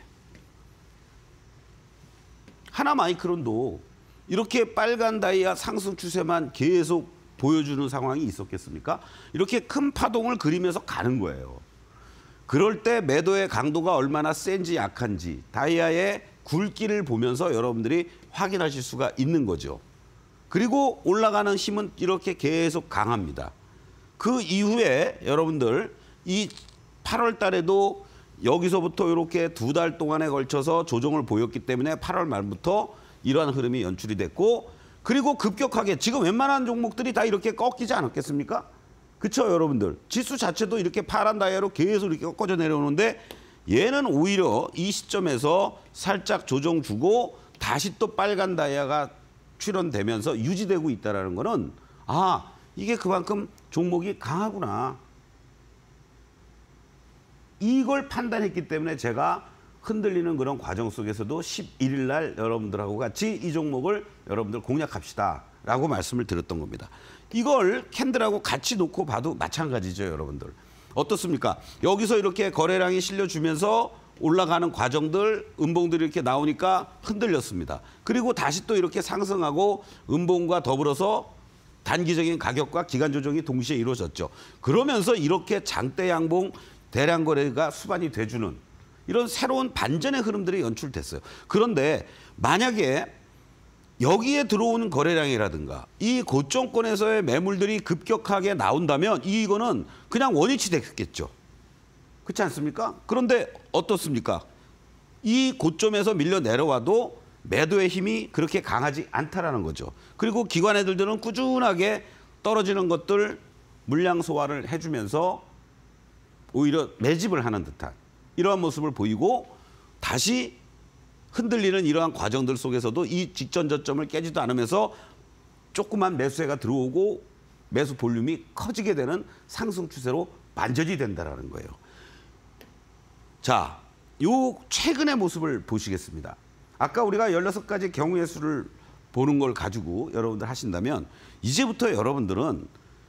하나마이크론도 이렇게 빨간 다이아 상승 추세만 계속 보여주는 상황이 있었겠습니까? 이렇게 큰 파동을 그리면서 가는 거예요. 그럴 때 매도의 강도가 얼마나 센지 약한지 다이아의 굵기를 보면서 여러분들이 확인하실 수가 있는 거죠. 그리고 올라가는 힘은 이렇게 계속 강합니다. 그 이후에 여러분들 이 팔월 달에도 여기서부터 이렇게 두 달 동안에 걸쳐서 조정을 보였기 때문에 팔월 말부터 이러한 흐름이 연출이 됐고 그리고 급격하게 지금 웬만한 종목들이 다 이렇게 꺾이지 않았겠습니까? 그렇죠, 여러분들. 지수 자체도 이렇게 파란 다이아로 계속 이렇게 꺾어져 내려오는데 얘는 오히려 이 시점에서 살짝 조정 주고 다시 또 빨간 다이아가 출현되면서 유지되고 있다는 거는 아, 이게 그만큼 종목이 강하구나. 이걸 판단했기 때문에 제가 흔들리는 그런 과정 속에서도 십일 일 날 여러분들하고 같이 이 종목을 여러분들 공략합시다라고 말씀을 드렸던 겁니다. 이걸 캔들하고 같이 놓고 봐도 마찬가지죠, 여러분들. 어떻습니까? 여기서 이렇게 거래량이 실려주면서 올라가는 과정들, 음봉들이 이렇게 나오니까 흔들렸습니다. 그리고 다시 또 이렇게 상승하고 음봉과 더불어서 단기적인 가격과 기간 조정이 동시에 이루어졌죠. 그러면서 이렇게 장대 양봉 대량 거래가 수반이 돼주는 이런 새로운 반전의 흐름들이 연출됐어요. 그런데 만약에 여기에 들어오는 거래량이라든가 이 고점권에서의 매물들이 급격하게 나온다면 이거는 그냥 원위치 됐겠죠. 그렇지 않습니까? 그런데 어떻습니까? 이 고점에서 밀려 내려와도 매도의 힘이 그렇게 강하지 않다라는 거죠. 그리고 기관 애들들은 꾸준하게 떨어지는 것들 물량 소화를 해주면서 오히려 매집을 하는 듯한 이러한 모습을 보이고 다시 흔들리는 이러한 과정들 속에서도 이 직전 저점을 깨지도 않으면서 조그만 매수세가 들어오고 매수 볼륨이 커지게 되는 상승 추세로 반전이 된다는 거예요. 자, 요 최근의 모습을 보시겠습니다. 아까 우리가 열여섯 가지 경우의 수를 보는 걸 가지고 여러분들 하신다면 이제부터 여러분들은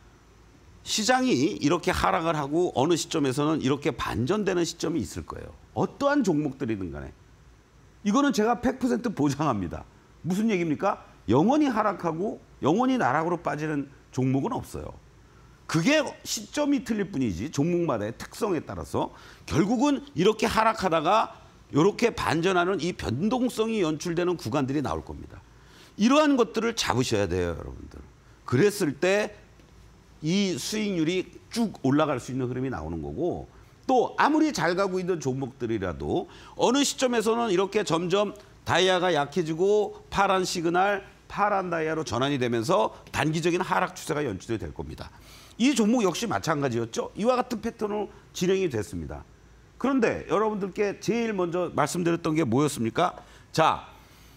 시장이 이렇게 하락을 하고 어느 시점에서는 이렇게 반전되는 시점이 있을 거예요. 어떠한 종목들이든 간에. 이거는 제가 백 퍼센트 보장합니다. 무슨 얘기입니까? 영원히 하락하고 영원히 나락으로 빠지는 종목은 없어요. 그게 시점이 틀릴 뿐이지 종목마다의 특성에 따라서 결국은 이렇게 하락하다가 이렇게 반전하는 이 변동성이 연출되는 구간들이 나올 겁니다. 이러한 것들을 잡으셔야 돼요, 여러분들. 그랬을 때 이 수익률이 쭉 올라갈 수 있는 흐름이 나오는 거고 또 아무리 잘 가고 있는 종목들이라도 어느 시점에서는 이렇게 점점 다이아가 약해지고 파란 시그널, 파란 다이아로 전환이 되면서 단기적인 하락 추세가 연출이 될 겁니다. 이 종목 역시 마찬가지였죠. 이와 같은 패턴으로 진행이 됐습니다. 그런데 여러분들께 제일 먼저 말씀드렸던 게 뭐였습니까? 자,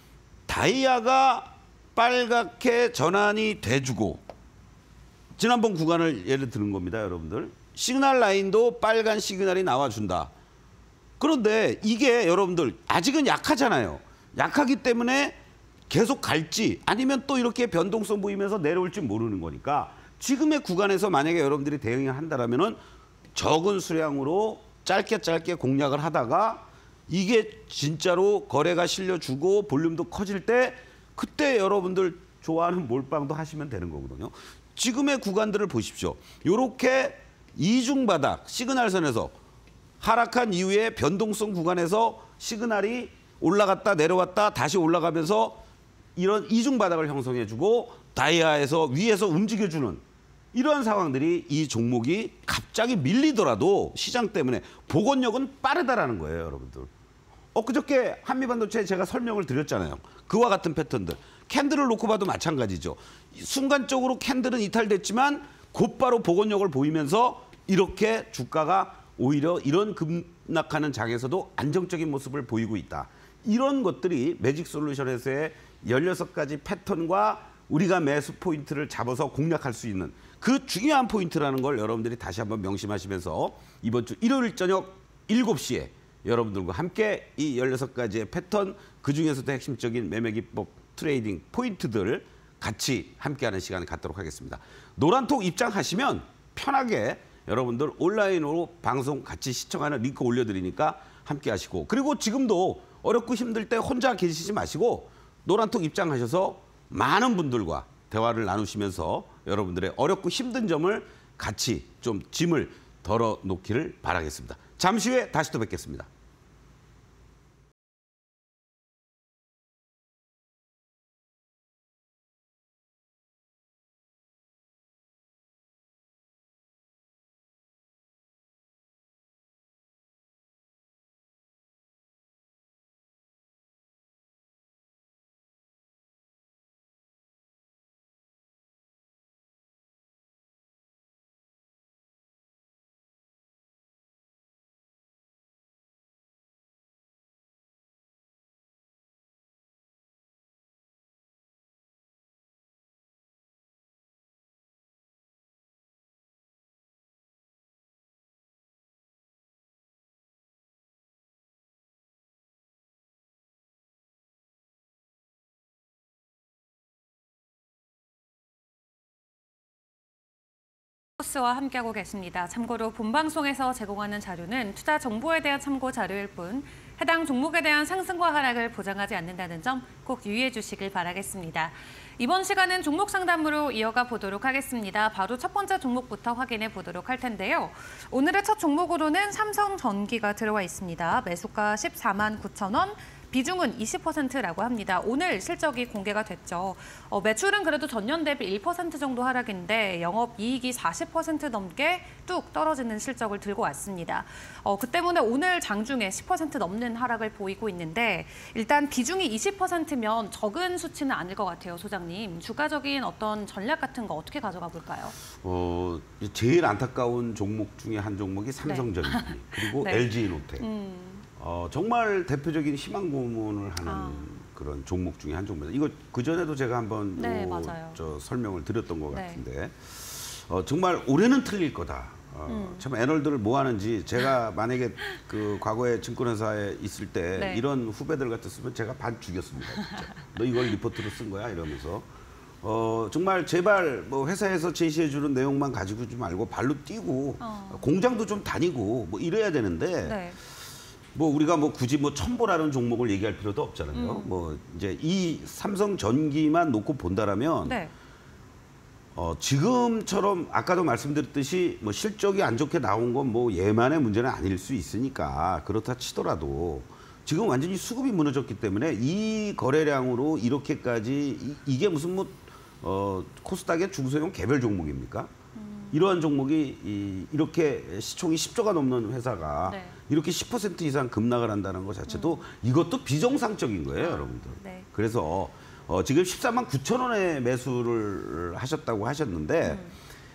다이아가 빨갛게 전환이 돼주고 지난번 구간을 예를 드는 겁니다, 여러분들. 시그널 라인도 빨간 시그널이 나와준다. 그런데 이게 여러분들 아직은 약하잖아요. 약하기 때문에 계속 갈지 아니면 또 이렇게 변동성 보이면서 내려올지 모르는 거니까 지금의 구간에서 만약에 여러분들이 대응을 한다라면은 적은 수량으로 짧게 짧게 공략을 하다가 이게 진짜로 거래가 실려주고 볼륨도 커질 때 그때 여러분들 좋아하는 몰빵도 하시면 되는 거거든요. 지금의 구간들을 보십시오. 이렇게 이중바닥 시그널선에서 하락한 이후에 변동성 구간에서 시그널이 올라갔다 내려왔다 다시 올라가면서 이런 이중바닥을 형성해주고 다이아에서 위에서 움직여주는 이러한 상황들이 이 종목이 갑자기 밀리더라도 시장 때문에 복원력은 빠르다라는 거예요, 여러분들. 엊그저께 한미반도체 제가 설명을 드렸잖아요. 그와 같은 패턴들. 캔들을 놓고 봐도 마찬가지죠. 순간적으로 캔들은 이탈됐지만 곧바로 복원력을 보이면서 이렇게 주가가 오히려 이런 급락하는 장에서도 안정적인 모습을 보이고 있다. 이런 것들이 매직 솔루션에서의 열여섯 가지 패턴과 우리가 매수 포인트를 잡아서 공략할 수 있는 그 중요한 포인트라는 걸 여러분들이 다시 한번 명심하시면서 이번 주 일요일 저녁 일곱 시에 여러분들과 함께 이 열여섯 가지의 패턴, 그중에서도 핵심적인 매매 기법, 트레이딩 포인트들 같이 함께하는 시간을 갖도록 하겠습니다. 노란톡 입장하시면 편하게 여러분들 온라인으로 방송 같이 시청하는 링크 올려드리니까 함께 하시고, 그리고 지금도 어렵고 힘들 때 혼자 계시지 마시고 노란톡 입장하셔서 많은 분들과 대화를 나누시면서 여러분들의 어렵고 힘든 점을 같이 좀 짐을 덜어놓기를 바라겠습니다. 잠시 후에 다시 또 뵙겠습니다. 와 함께하고 계십니다. 참고로 본방송에서 제공하는 자료는 투자 정보에 대한 참고 자료일 뿐 해당 종목에 대한 상승과 하락을 보장하지 않는다는 점 꼭 유의해 주시길 바라겠습니다. 이번 시간은 종목 상담으로 이어가 보도록 하겠습니다. 바로 첫 번째 종목부터 확인해 보도록 할 텐데요. 오늘의 첫 종목으로는 삼성전기가 들어와 있습니다. 매수가 십사만 구천 원. 비중은 이십 퍼센트라고 합니다. 오늘 실적이 공개가 됐죠. 어, 매출은 그래도 전년 대비 일 퍼센트 정도 하락인데 영업이익이 사십 퍼센트 넘게 뚝 떨어지는 실적을 들고 왔습니다. 어, 그 때문에 오늘 장중에 십 퍼센트 넘는 하락을 보이고 있는데 일단 비중이 이십 퍼센트면 적은 수치는 아닐 것 같아요, 소장님. 주가적인 어떤 전략 같은 거 어떻게 가져가 볼까요? 어, 제일 안타까운 종목 중에 한 종목이 삼성전기, 네. 그리고 네. 엘지이노텍. 음. 어, 정말 대표적인 희망 고문을 하는 아. 그런 종목 중에 한 종목입니다. 이거 그전에도 제가 한번 네, 뭐 맞아요. 저 설명을 드렸던 것 네. 같은데 어, 정말 올해는 틀릴 거다. 어, 음. 참 애널들을 뭐 하는지, 제가 만약에 그 과거에 증권회사에 있을 때 네. 이런 후배들 같았으면 제가 반 죽였습니다. 진짜. 너 이걸 리포트로 쓴 거야? 이러면서. 어, 정말 제발 뭐 회사에서 제시해 주는 내용만 가지고 좀 말고 발로 뛰고 어. 공장도 좀 다니고 뭐 이래야 되는데 네. 뭐 우리가 뭐 굳이 뭐 첨보라는 종목을 얘기할 필요도 없잖아요. 음. 뭐 이제 이 삼성전기만 놓고 본다라면 네. 어, 지금처럼 아까도 말씀드렸듯이 뭐 실적이 안 좋게 나온 건 뭐 얘만의 문제는 아닐 수 있으니까 그렇다 치더라도 지금 완전히 수급이 무너졌기 때문에 이 거래량으로 이렇게까지 이, 이게 무슨 뭐 어, 코스닥의 중소형 개별 종목입니까? 음. 이러한 종목이 이, 이렇게 시총이 십조가 넘는 회사가 네. 이렇게 십 퍼센트 이상 급락을 한다는 것 자체도 음. 이것도 비정상적인 거예요, 아, 여러분들. 네. 그래서 어, 지금 십사만 구천 원에 매수를 하셨다고 하셨는데 음.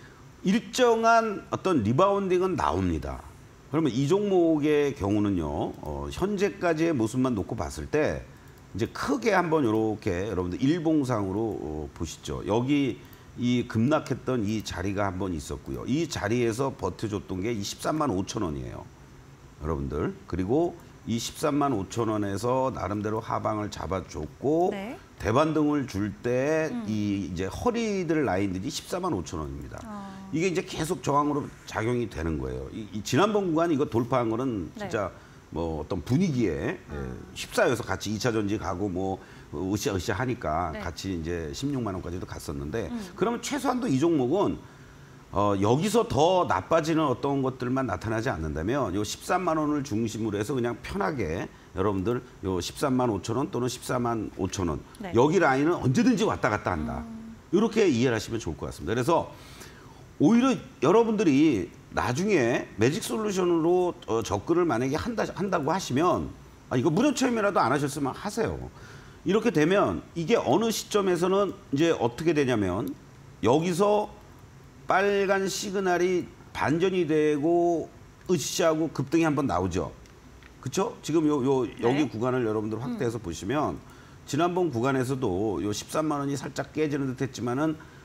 일정한 어떤 리바운딩은 나옵니다. 그러면 이 종목의 경우는요, 어, 현재까지의 모습만 놓고 봤을 때 이제 크게 한번 이렇게 여러분들 일봉상으로 어, 보시죠. 여기 이 급락했던 이 자리가 한번 있었고요. 이 자리에서 버텨줬던 게 이 십삼만 오천 원이에요. 여러분들. 그리고 이 십삼만 오천 원에서 나름대로 하방을 잡아줬고 네. 대반등을 줄 때 이 음. 이제 허리들 라인들이 십사만 오천 원입니다. 아. 이게 이제 계속 저항으로 작용이 되는 거예요. 이, 이 지난번 구간 이거 돌파한 거는 진짜 네. 뭐 어떤 분위기에 아. 예, 십사여서 같이 이 차 전지 가고 뭐 으쌰으쌰 하니까 네. 같이 이제 십육만 원까지도 갔었는데 음. 그러면 최소한도 이 종목은 어, 여기서 더 나빠지는 어떤 것들만 나타나지 않는다면 요 십삼만 원을 중심으로 해서 그냥 편하게 여러분들 요 십삼만 오천 원 또는 십사만 오천 원 네. 여기 라인은 언제든지 왔다 갔다 한다. 음. 이렇게 이해를 하시면 좋을 것 같습니다. 그래서 오히려 여러분들이 나중에 매직 솔루션으로 어, 접근을 만약에 한다, 한다고 하시면 아, 이거 무료 체험이라도 안 하셨으면 하세요. 이렇게 되면 이게 어느 시점에서는 이제 어떻게 되냐면 여기서 빨간 시그널이 반전이 되고 으쌰하고 급등이 한번 나오죠. 그렇죠? 지금 요, 요 네. 여기 구간을 여러분들 확대해서 음. 보시면 지난번 구간에서도 요 십삼만 원이 살짝 깨지는 듯 했지만은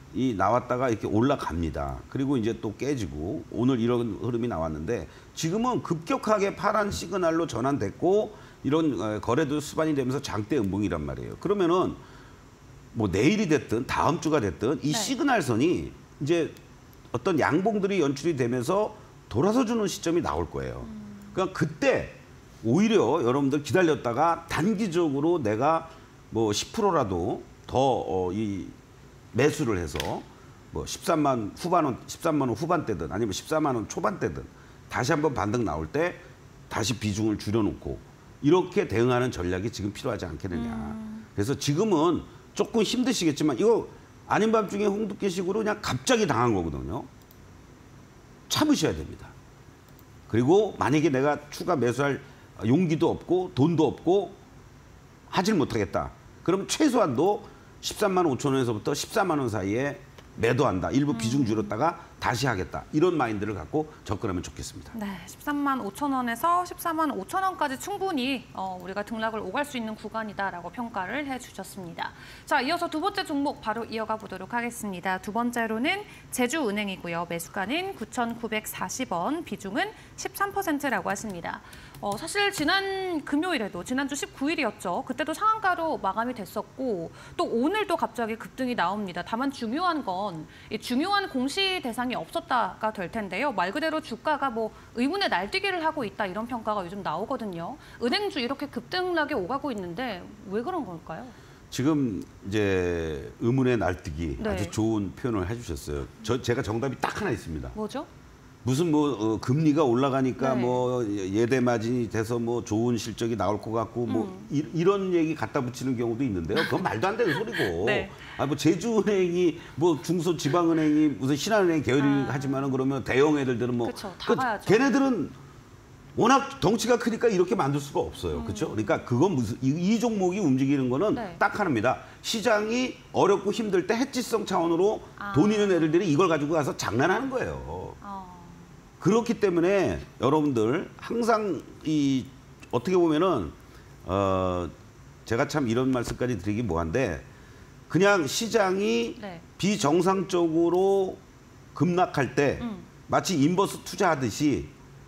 이 나왔다가 이렇게 올라갑니다. 그리고 이제 또 깨지고 오늘 이런 흐름이 나왔는데 지금은 급격하게 파란 시그널로 전환됐고 이런 거래도 수반이 되면서 장대 음봉이란 말이에요. 그러면은 뭐 내일이 됐든 다음 주가 됐든 이 네. 시그널선이 이제 어떤 양봉들이 연출이 되면서 돌아서 주는 시점이 나올 거예요. 음. 그러니까 그때 오히려 여러분들 기다렸다가 단기적으로 내가 뭐 십 퍼센트라도 더 이 매수를 해서 뭐 십삼만 후반 원, 십삼만 원 후반대든 아니면 십사만 원 초반대든 다시 한번 반등 나올 때 다시 비중을 줄여놓고 이렇게 대응하는 전략이 지금 필요하지 않겠느냐. 음. 그래서 지금은 조금 힘드시겠지만 이거 아닌 밤중에 홍두깨식으로 그냥 갑자기 당한 거거든요. 참으셔야 됩니다. 그리고 만약에 내가 추가 매수할 용기도 없고 돈도 없고 하질 못하겠다. 그럼 최소한도 십삼만 오천 원에서부터 십사만 원 사이에 매도한다. 일부 비중 줄였다가 다시 하겠다. 이런 마인드를 갖고 접근하면 좋겠습니다. 네, 십삼만 오천 원에서 십사만 오천 원까지 충분히 어, 우리가 등락을 오갈 수 있는 구간이다라고 평가를 해주셨습니다. 자, 이어서 두 번째 종목 바로 이어가 보도록 하겠습니다. 두 번째로는 제주은행이고요. 매수가는 구천구백사십 원, 비중은 십삼 퍼센트라고 하십니다. 어, 사실 지난 금요일에도 지난주 십구 일이었죠. 그때도 상한가로 마감이 됐었고 또 오늘도 갑자기 급등이 나옵니다. 다만 중요한 건 이 중요한 공시 대상이 없었다가 될 텐데요. 말 그대로 주가가 뭐 의문의 날뛰기를 하고 있다 이런 평가가 요즘 나오거든요. 은행주 이렇게 급등락에 오가고 있는데 왜 그런 걸까요? 지금 이제 의문의 날뛰기 네. 아주 좋은 표현을 해주셨어요. 저 제가 정답이 딱 하나 있습니다. 뭐죠? 무슨 뭐 어, 금리가 올라가니까 네. 뭐 예대 마진이 돼서 뭐 좋은 실적이 나올 것 같고 뭐 음. 이, 이런 얘기 갖다 붙이는 경우도 있는데요. 그건 말도 안 되는 소리고. 네. 아 뭐 제주은행이 뭐 중소지방은행이 무슨 신한은행 계열이 아. 하지만은 그러면 대형 애들들은 뭐 그쵸, 다 가야죠. 걔네들은 워낙 덩치가 크니까 이렇게 만들 수가 없어요. 그렇죠? 그러니까 그건 무슨 이, 이 종목이 움직이는 거는 네. 딱 하나입니다. 시장이 어렵고 힘들 때 해지성 차원으로 아. 돈 있는 애들들이 이걸 가지고 가서 장난하는 거예요. 어. 그렇기 때문에 여러분들 항상 이 어떻게 보면은 어 제가 참 이런 말씀까지 드리기 뭐한데 그냥 시장이 네. 비정상적으로 급락할 때 음. 마치 인버스 투자하듯이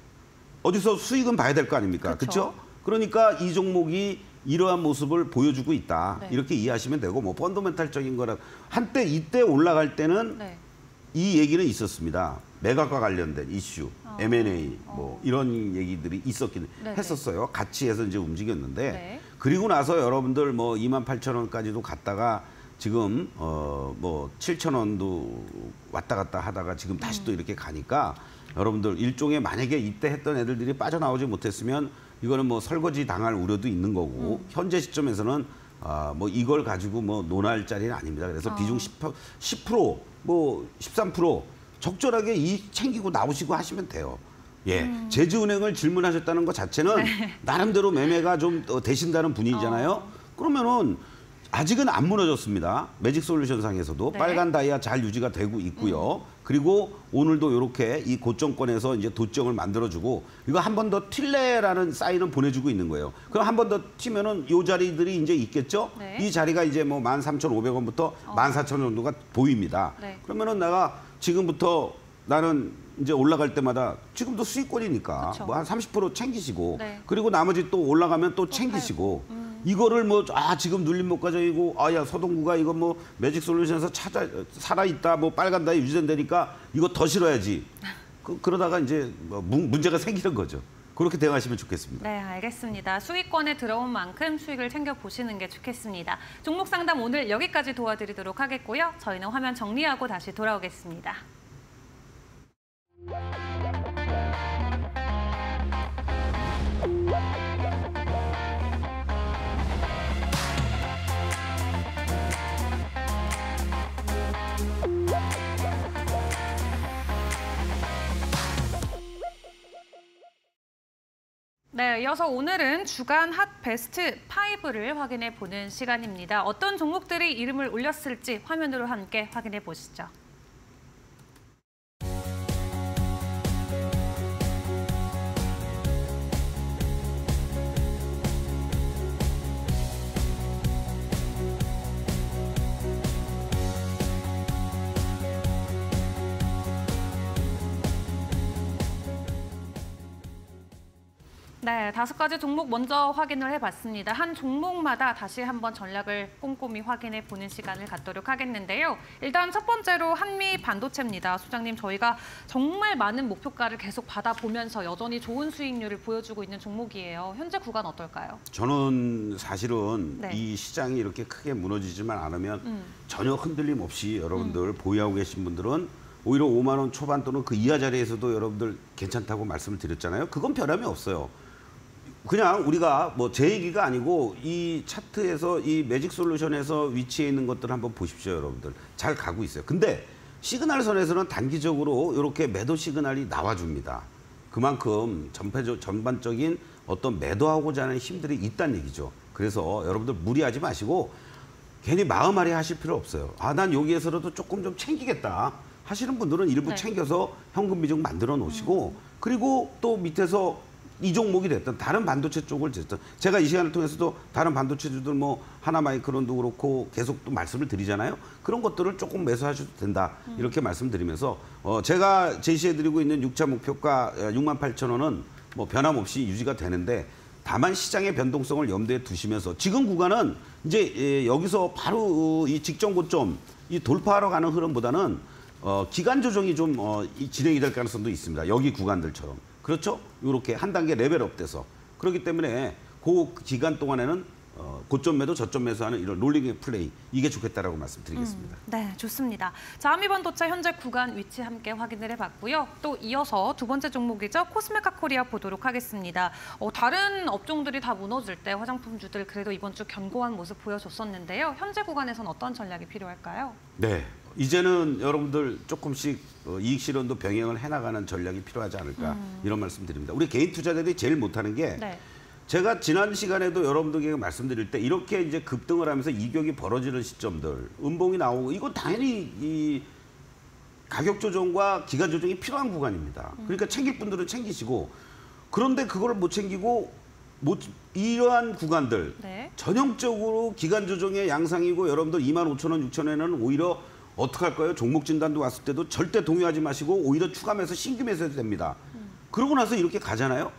어디서 수익은 봐야 될 거 아닙니까? 그쵸. 그렇죠? 그러니까 이 종목이 이러한 모습을 보여주고 있다. 네. 이렇게 이해하시면 되고 뭐 펀더멘탈적인 거라 한때 이때 올라갈 때는 네. 이 얘기는 있었습니다. 매각과 관련된 이슈, 어. 엠 앤 에이 어. 뭐 이런 얘기들이 있었긴 네네. 했었어요. 같이 해서 이제 움직였는데 네. 그리고 나서 여러분들 뭐 이만 팔천 원까지도 갔다가 지금 어 뭐 칠천 원도 왔다 갔다 하다가 지금 다시 음. 또 이렇게 가니까 여러분들 일종의 만약에 이때 했던 애들들이 빠져나오지 못했으면 이거는 뭐 설거지 당할 우려도 있는 거고 음. 현재 시점에서는 아, 뭐 이걸 가지고 뭐 논할 자리는 아닙니다. 그래서 어. 비중 십 퍼센트, 뭐 십삼 퍼센트 적절하게 이익 챙기고 나오시고 하시면 돼요. 예, 음. 제주은행을 질문하셨다는 것 자체는 네. 나름대로 매매가 좀 어, 되신다는 분위기잖아요. 어. 그러면은 아직은 안 무너졌습니다. 매직솔루션상에서도 네. 빨간 다이아 잘 유지가 되고 있고요. 음. 그리고 오늘도 이렇게 이 고점권에서 이제 도점을 만들어주고 이거 한 번 더 튈래라는 사인을 보내주고 있는 거예요. 그럼 한 번 더 튀면은 요 자리들이 이제 있겠죠. 네. 이 자리가 이제 뭐 만 삼천오백 원부터 어. 만 사천 원 정도가 보입니다. 네. 그러면은 내가 지금부터 나는 이제 올라갈 때마다 지금도 수익권이니까 그쵸. 뭐 한 삼십 퍼센트 챙기시고 네. 그리고 나머지 또 올라가면 또 챙기시고 음. 이거를 뭐 아 지금 눌림 목가정이고 아야 서동구가 이거 뭐 매직솔루션에서 찾아 살아 있다 뭐 빨간 다이 유지된다니까 이거 더 실어야지 그, 그러다가 이제 뭐 문, 문제가 생기는 거죠. 그렇게 대응하시면 좋겠습니다. 네, 알겠습니다. 수익권에 들어온 만큼 수익을 챙겨보시는 게 좋겠습니다. 종목 상담 오늘 여기까지 도와드리도록 하겠고요. 저희는 화면 정리하고 다시 돌아오겠습니다. 네, 이어서 오늘은 주간 핫 베스트 파이브를 확인해 보는 시간입니다. 어떤 종목들이 이름을 올렸을지 화면으로 함께 확인해 보시죠. 네, 다섯 가지 종목 먼저 확인을 해봤습니다. 한 종목마다 다시 한번 전략을 꼼꼼히 확인해 보는 시간을 갖도록 하겠는데요. 일단 첫 번째로 한미 반도체입니다. 소장님, 저희가 정말 많은 목표가를 계속 받아보면서 여전히 좋은 수익률을 보여주고 있는 종목이에요. 현재 구간 어떨까요? 저는 사실은 네. 이 시장이 이렇게 크게 무너지지만 않으면 음. 전혀 흔들림 없이 여러분들 보유하고 계신 분들은 오히려 오만 원 초반 또는 그 이하 자리에서도 여러분들 괜찮다고 말씀을 드렸잖아요. 그건 변함이 없어요. 그냥 우리가 뭐 제 얘기가 아니고 이 차트에서 이 매직 솔루션에서 위치해 있는 것들 한번 보십시오, 여러분들. 잘 가고 있어요. 근데 시그널 선에서는 단기적으로 이렇게 매도 시그널이 나와줍니다. 그만큼 전체적, 전반적인 어떤 매도하고자 하는 힘들이 있다는 얘기죠. 그래서 여러분들 무리하지 마시고 괜히 마음앓이 하실 필요 없어요. 아, 난 여기에서라도 조금 좀 챙기겠다 하시는 분들은 일부 네. 챙겨서 현금 비중 만들어 놓으시고 음. 그리고 또 밑에서 이 종목이 됐든 다른 반도체 쪽을 됐든 제가 이 시간을 통해서도 다른 반도체주들 뭐 하나마이크론도 그렇고 계속 또 말씀을 드리잖아요. 그런 것들을 조금 매수하셔도 된다 이렇게 말씀드리면서 어 제가 제시해드리고 있는 육 차 목표가 육만 팔천 원은 뭐 변함없이 유지가 되는데 다만 시장의 변동성을 염두에 두시면서 지금 구간은 이제 여기서 바로 이 직전 고점 이 돌파하러 가는 흐름보다는 어 기간 조정이 좀 어 진행이 될 가능성도 있습니다. 여기 구간들처럼. 그렇죠? 이렇게 한 단계 레벨업 돼서. 그렇기 때문에 그 기간 동안에는 어, 고점 매도 저점 매수하는 이런 롤링 플레이 이게 좋겠다라고 말씀드리겠습니다. 음, 네, 좋습니다. 자, 한미 반도체 현재 구간 위치 함께 확인을 해봤고요. 또 이어서 두 번째 종목이죠. 코스메카 코리아 보도록 하겠습니다. 어, 다른 업종들이 다 무너질 때 화장품주들 그래도 이번 주 견고한 모습 보여줬었는데요. 현재 구간에서는 어떤 전략이 필요할까요? 네, 이제는 여러분들 조금씩 이익 실현도 병행을 해나가는 전략이 필요하지 않을까 음. 이런 말씀드립니다. 우리 개인 투자자들이 제일 못하는 게 네. 제가 지난 시간에도 여러분들에게 말씀드릴 때 이렇게 이제 급등을 하면서 이격이 벌어지는 시점들, 음봉이 나오고 이건 당연히 이 가격 조정과 기간 조정이 필요한 구간입니다. 그러니까 챙길 분들은 챙기시고 그런데 그걸 못 챙기고 못, 이러한 구간들 네. 전형적으로 기간 조정의 양상이고 여러분들 이만 오천 원, 육천 원에는 오히려 어떻게 할까요? 종목 진단도 왔을 때도 절대 동요하지 마시고 오히려 추가매수, 신규 매수해도 됩니다. 음. 그러고 나서 이렇게 가잖아요.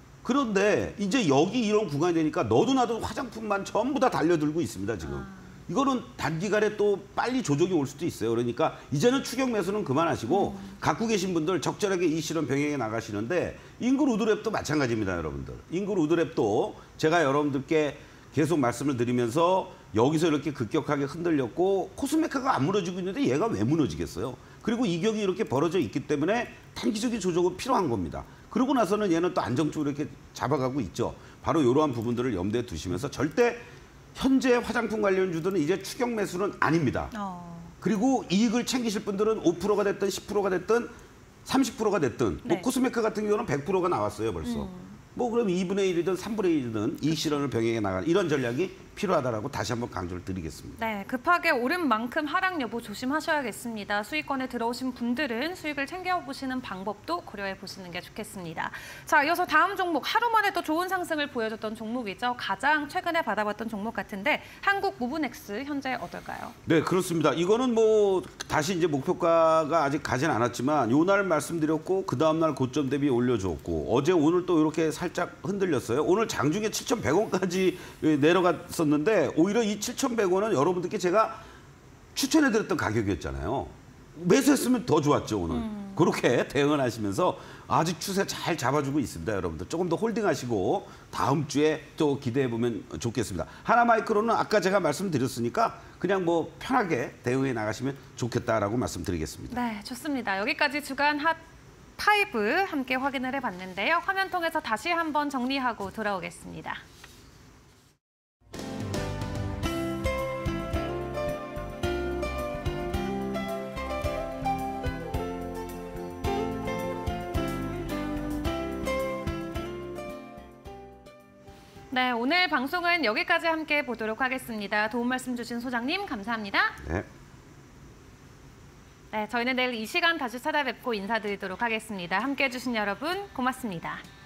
그런데 이제 여기 이런 구간이 되니까 너도 나도 화장품만 전부 다 달려들고 있습니다, 지금. 아. 이거는 단기간에 또 빨리 조정이 올 수도 있어요. 그러니까 이제는 추격 매수는 그만하시고 음. 갖고 계신 분들 적절하게 이 실현 병행해 나가시는데 인글 우드랩도 마찬가지입니다, 여러분들. 인글 우드랩도 제가 여러분들께 계속 말씀을 드리면서 여기서 이렇게 급격하게 흔들렸고 코스메카가 안 무너지고 있는데 얘가 왜 무너지겠어요? 그리고 이격이 이렇게 벌어져 있기 때문에 단기적인 조정은 필요한 겁니다. 그러고 나서는 얘는 또 안정적으로 이렇게 잡아가고 있죠. 바로 이러한 부분들을 염두에 두시면서 절대 현재 화장품 관련주들은 이제 추격 매수는 아닙니다. 어. 그리고 이익을 챙기실 분들은 오 퍼센트가 됐든 십 퍼센트가 됐든 삼십 퍼센트가 됐든 네. 뭐 코스메카 같은 경우는 백 퍼센트가 나왔어요, 벌써. 음. 뭐 그럼 이분의 일이든 삼분의 일이든 이익 실현을 병행해 나가는 이런 전략이 필요하다라고 다시 한번 강조를 드리겠습니다. 네, 급하게 오른 만큼 하락 여부 조심하셔야겠습니다. 수익권에 들어오신 분들은 수익을 챙겨보시는 방법도 고려해 보시는 게 좋겠습니다. 자, 이어서 다음 종목, 하루 만에 또 좋은 상승을 보여줬던 종목이죠. 가장 최근에 받아봤던 종목 같은데 한국 무브넥스 현재 어떨까요? 네, 그렇습니다. 이거는 뭐 다시 이제 목표가가 아직 가진 않았지만 요날 말씀드렸고 그 다음날 고점 대비 올려줬고 어제 오늘 또 이렇게 살짝 흔들렸어요. 오늘 장중에 칠천백 원까지 내려갔었는데 오히려 이 칠천백 원은 여러분들께 제가 추천해드렸던 가격이었잖아요. 매수했으면 더 좋았죠, 오늘. 음. 그렇게 대응을 하시면서 아직 추세 잘 잡아주고 있습니다, 여러분들. 조금 더 홀딩하시고 다음 주에 또 기대해보면 좋겠습니다. 하나마이크로는 아까 제가 말씀드렸으니까 그냥 뭐 편하게 대응해 나가시면 좋겠다라고 말씀드리겠습니다. 네, 좋습니다. 여기까지 주간 핫 파이브 함께 확인을 해봤는데요. 화면 통해서 다시 한번 정리하고 돌아오겠습니다. 네, 오늘 방송은 여기까지 함께 보도록 하겠습니다. 도움 말씀 주신 소장님 감사합니다. 네. 네, 저희는 내일 이 시간 다시 찾아뵙고 인사드리도록 하겠습니다. 함께해 주신 여러분 고맙습니다.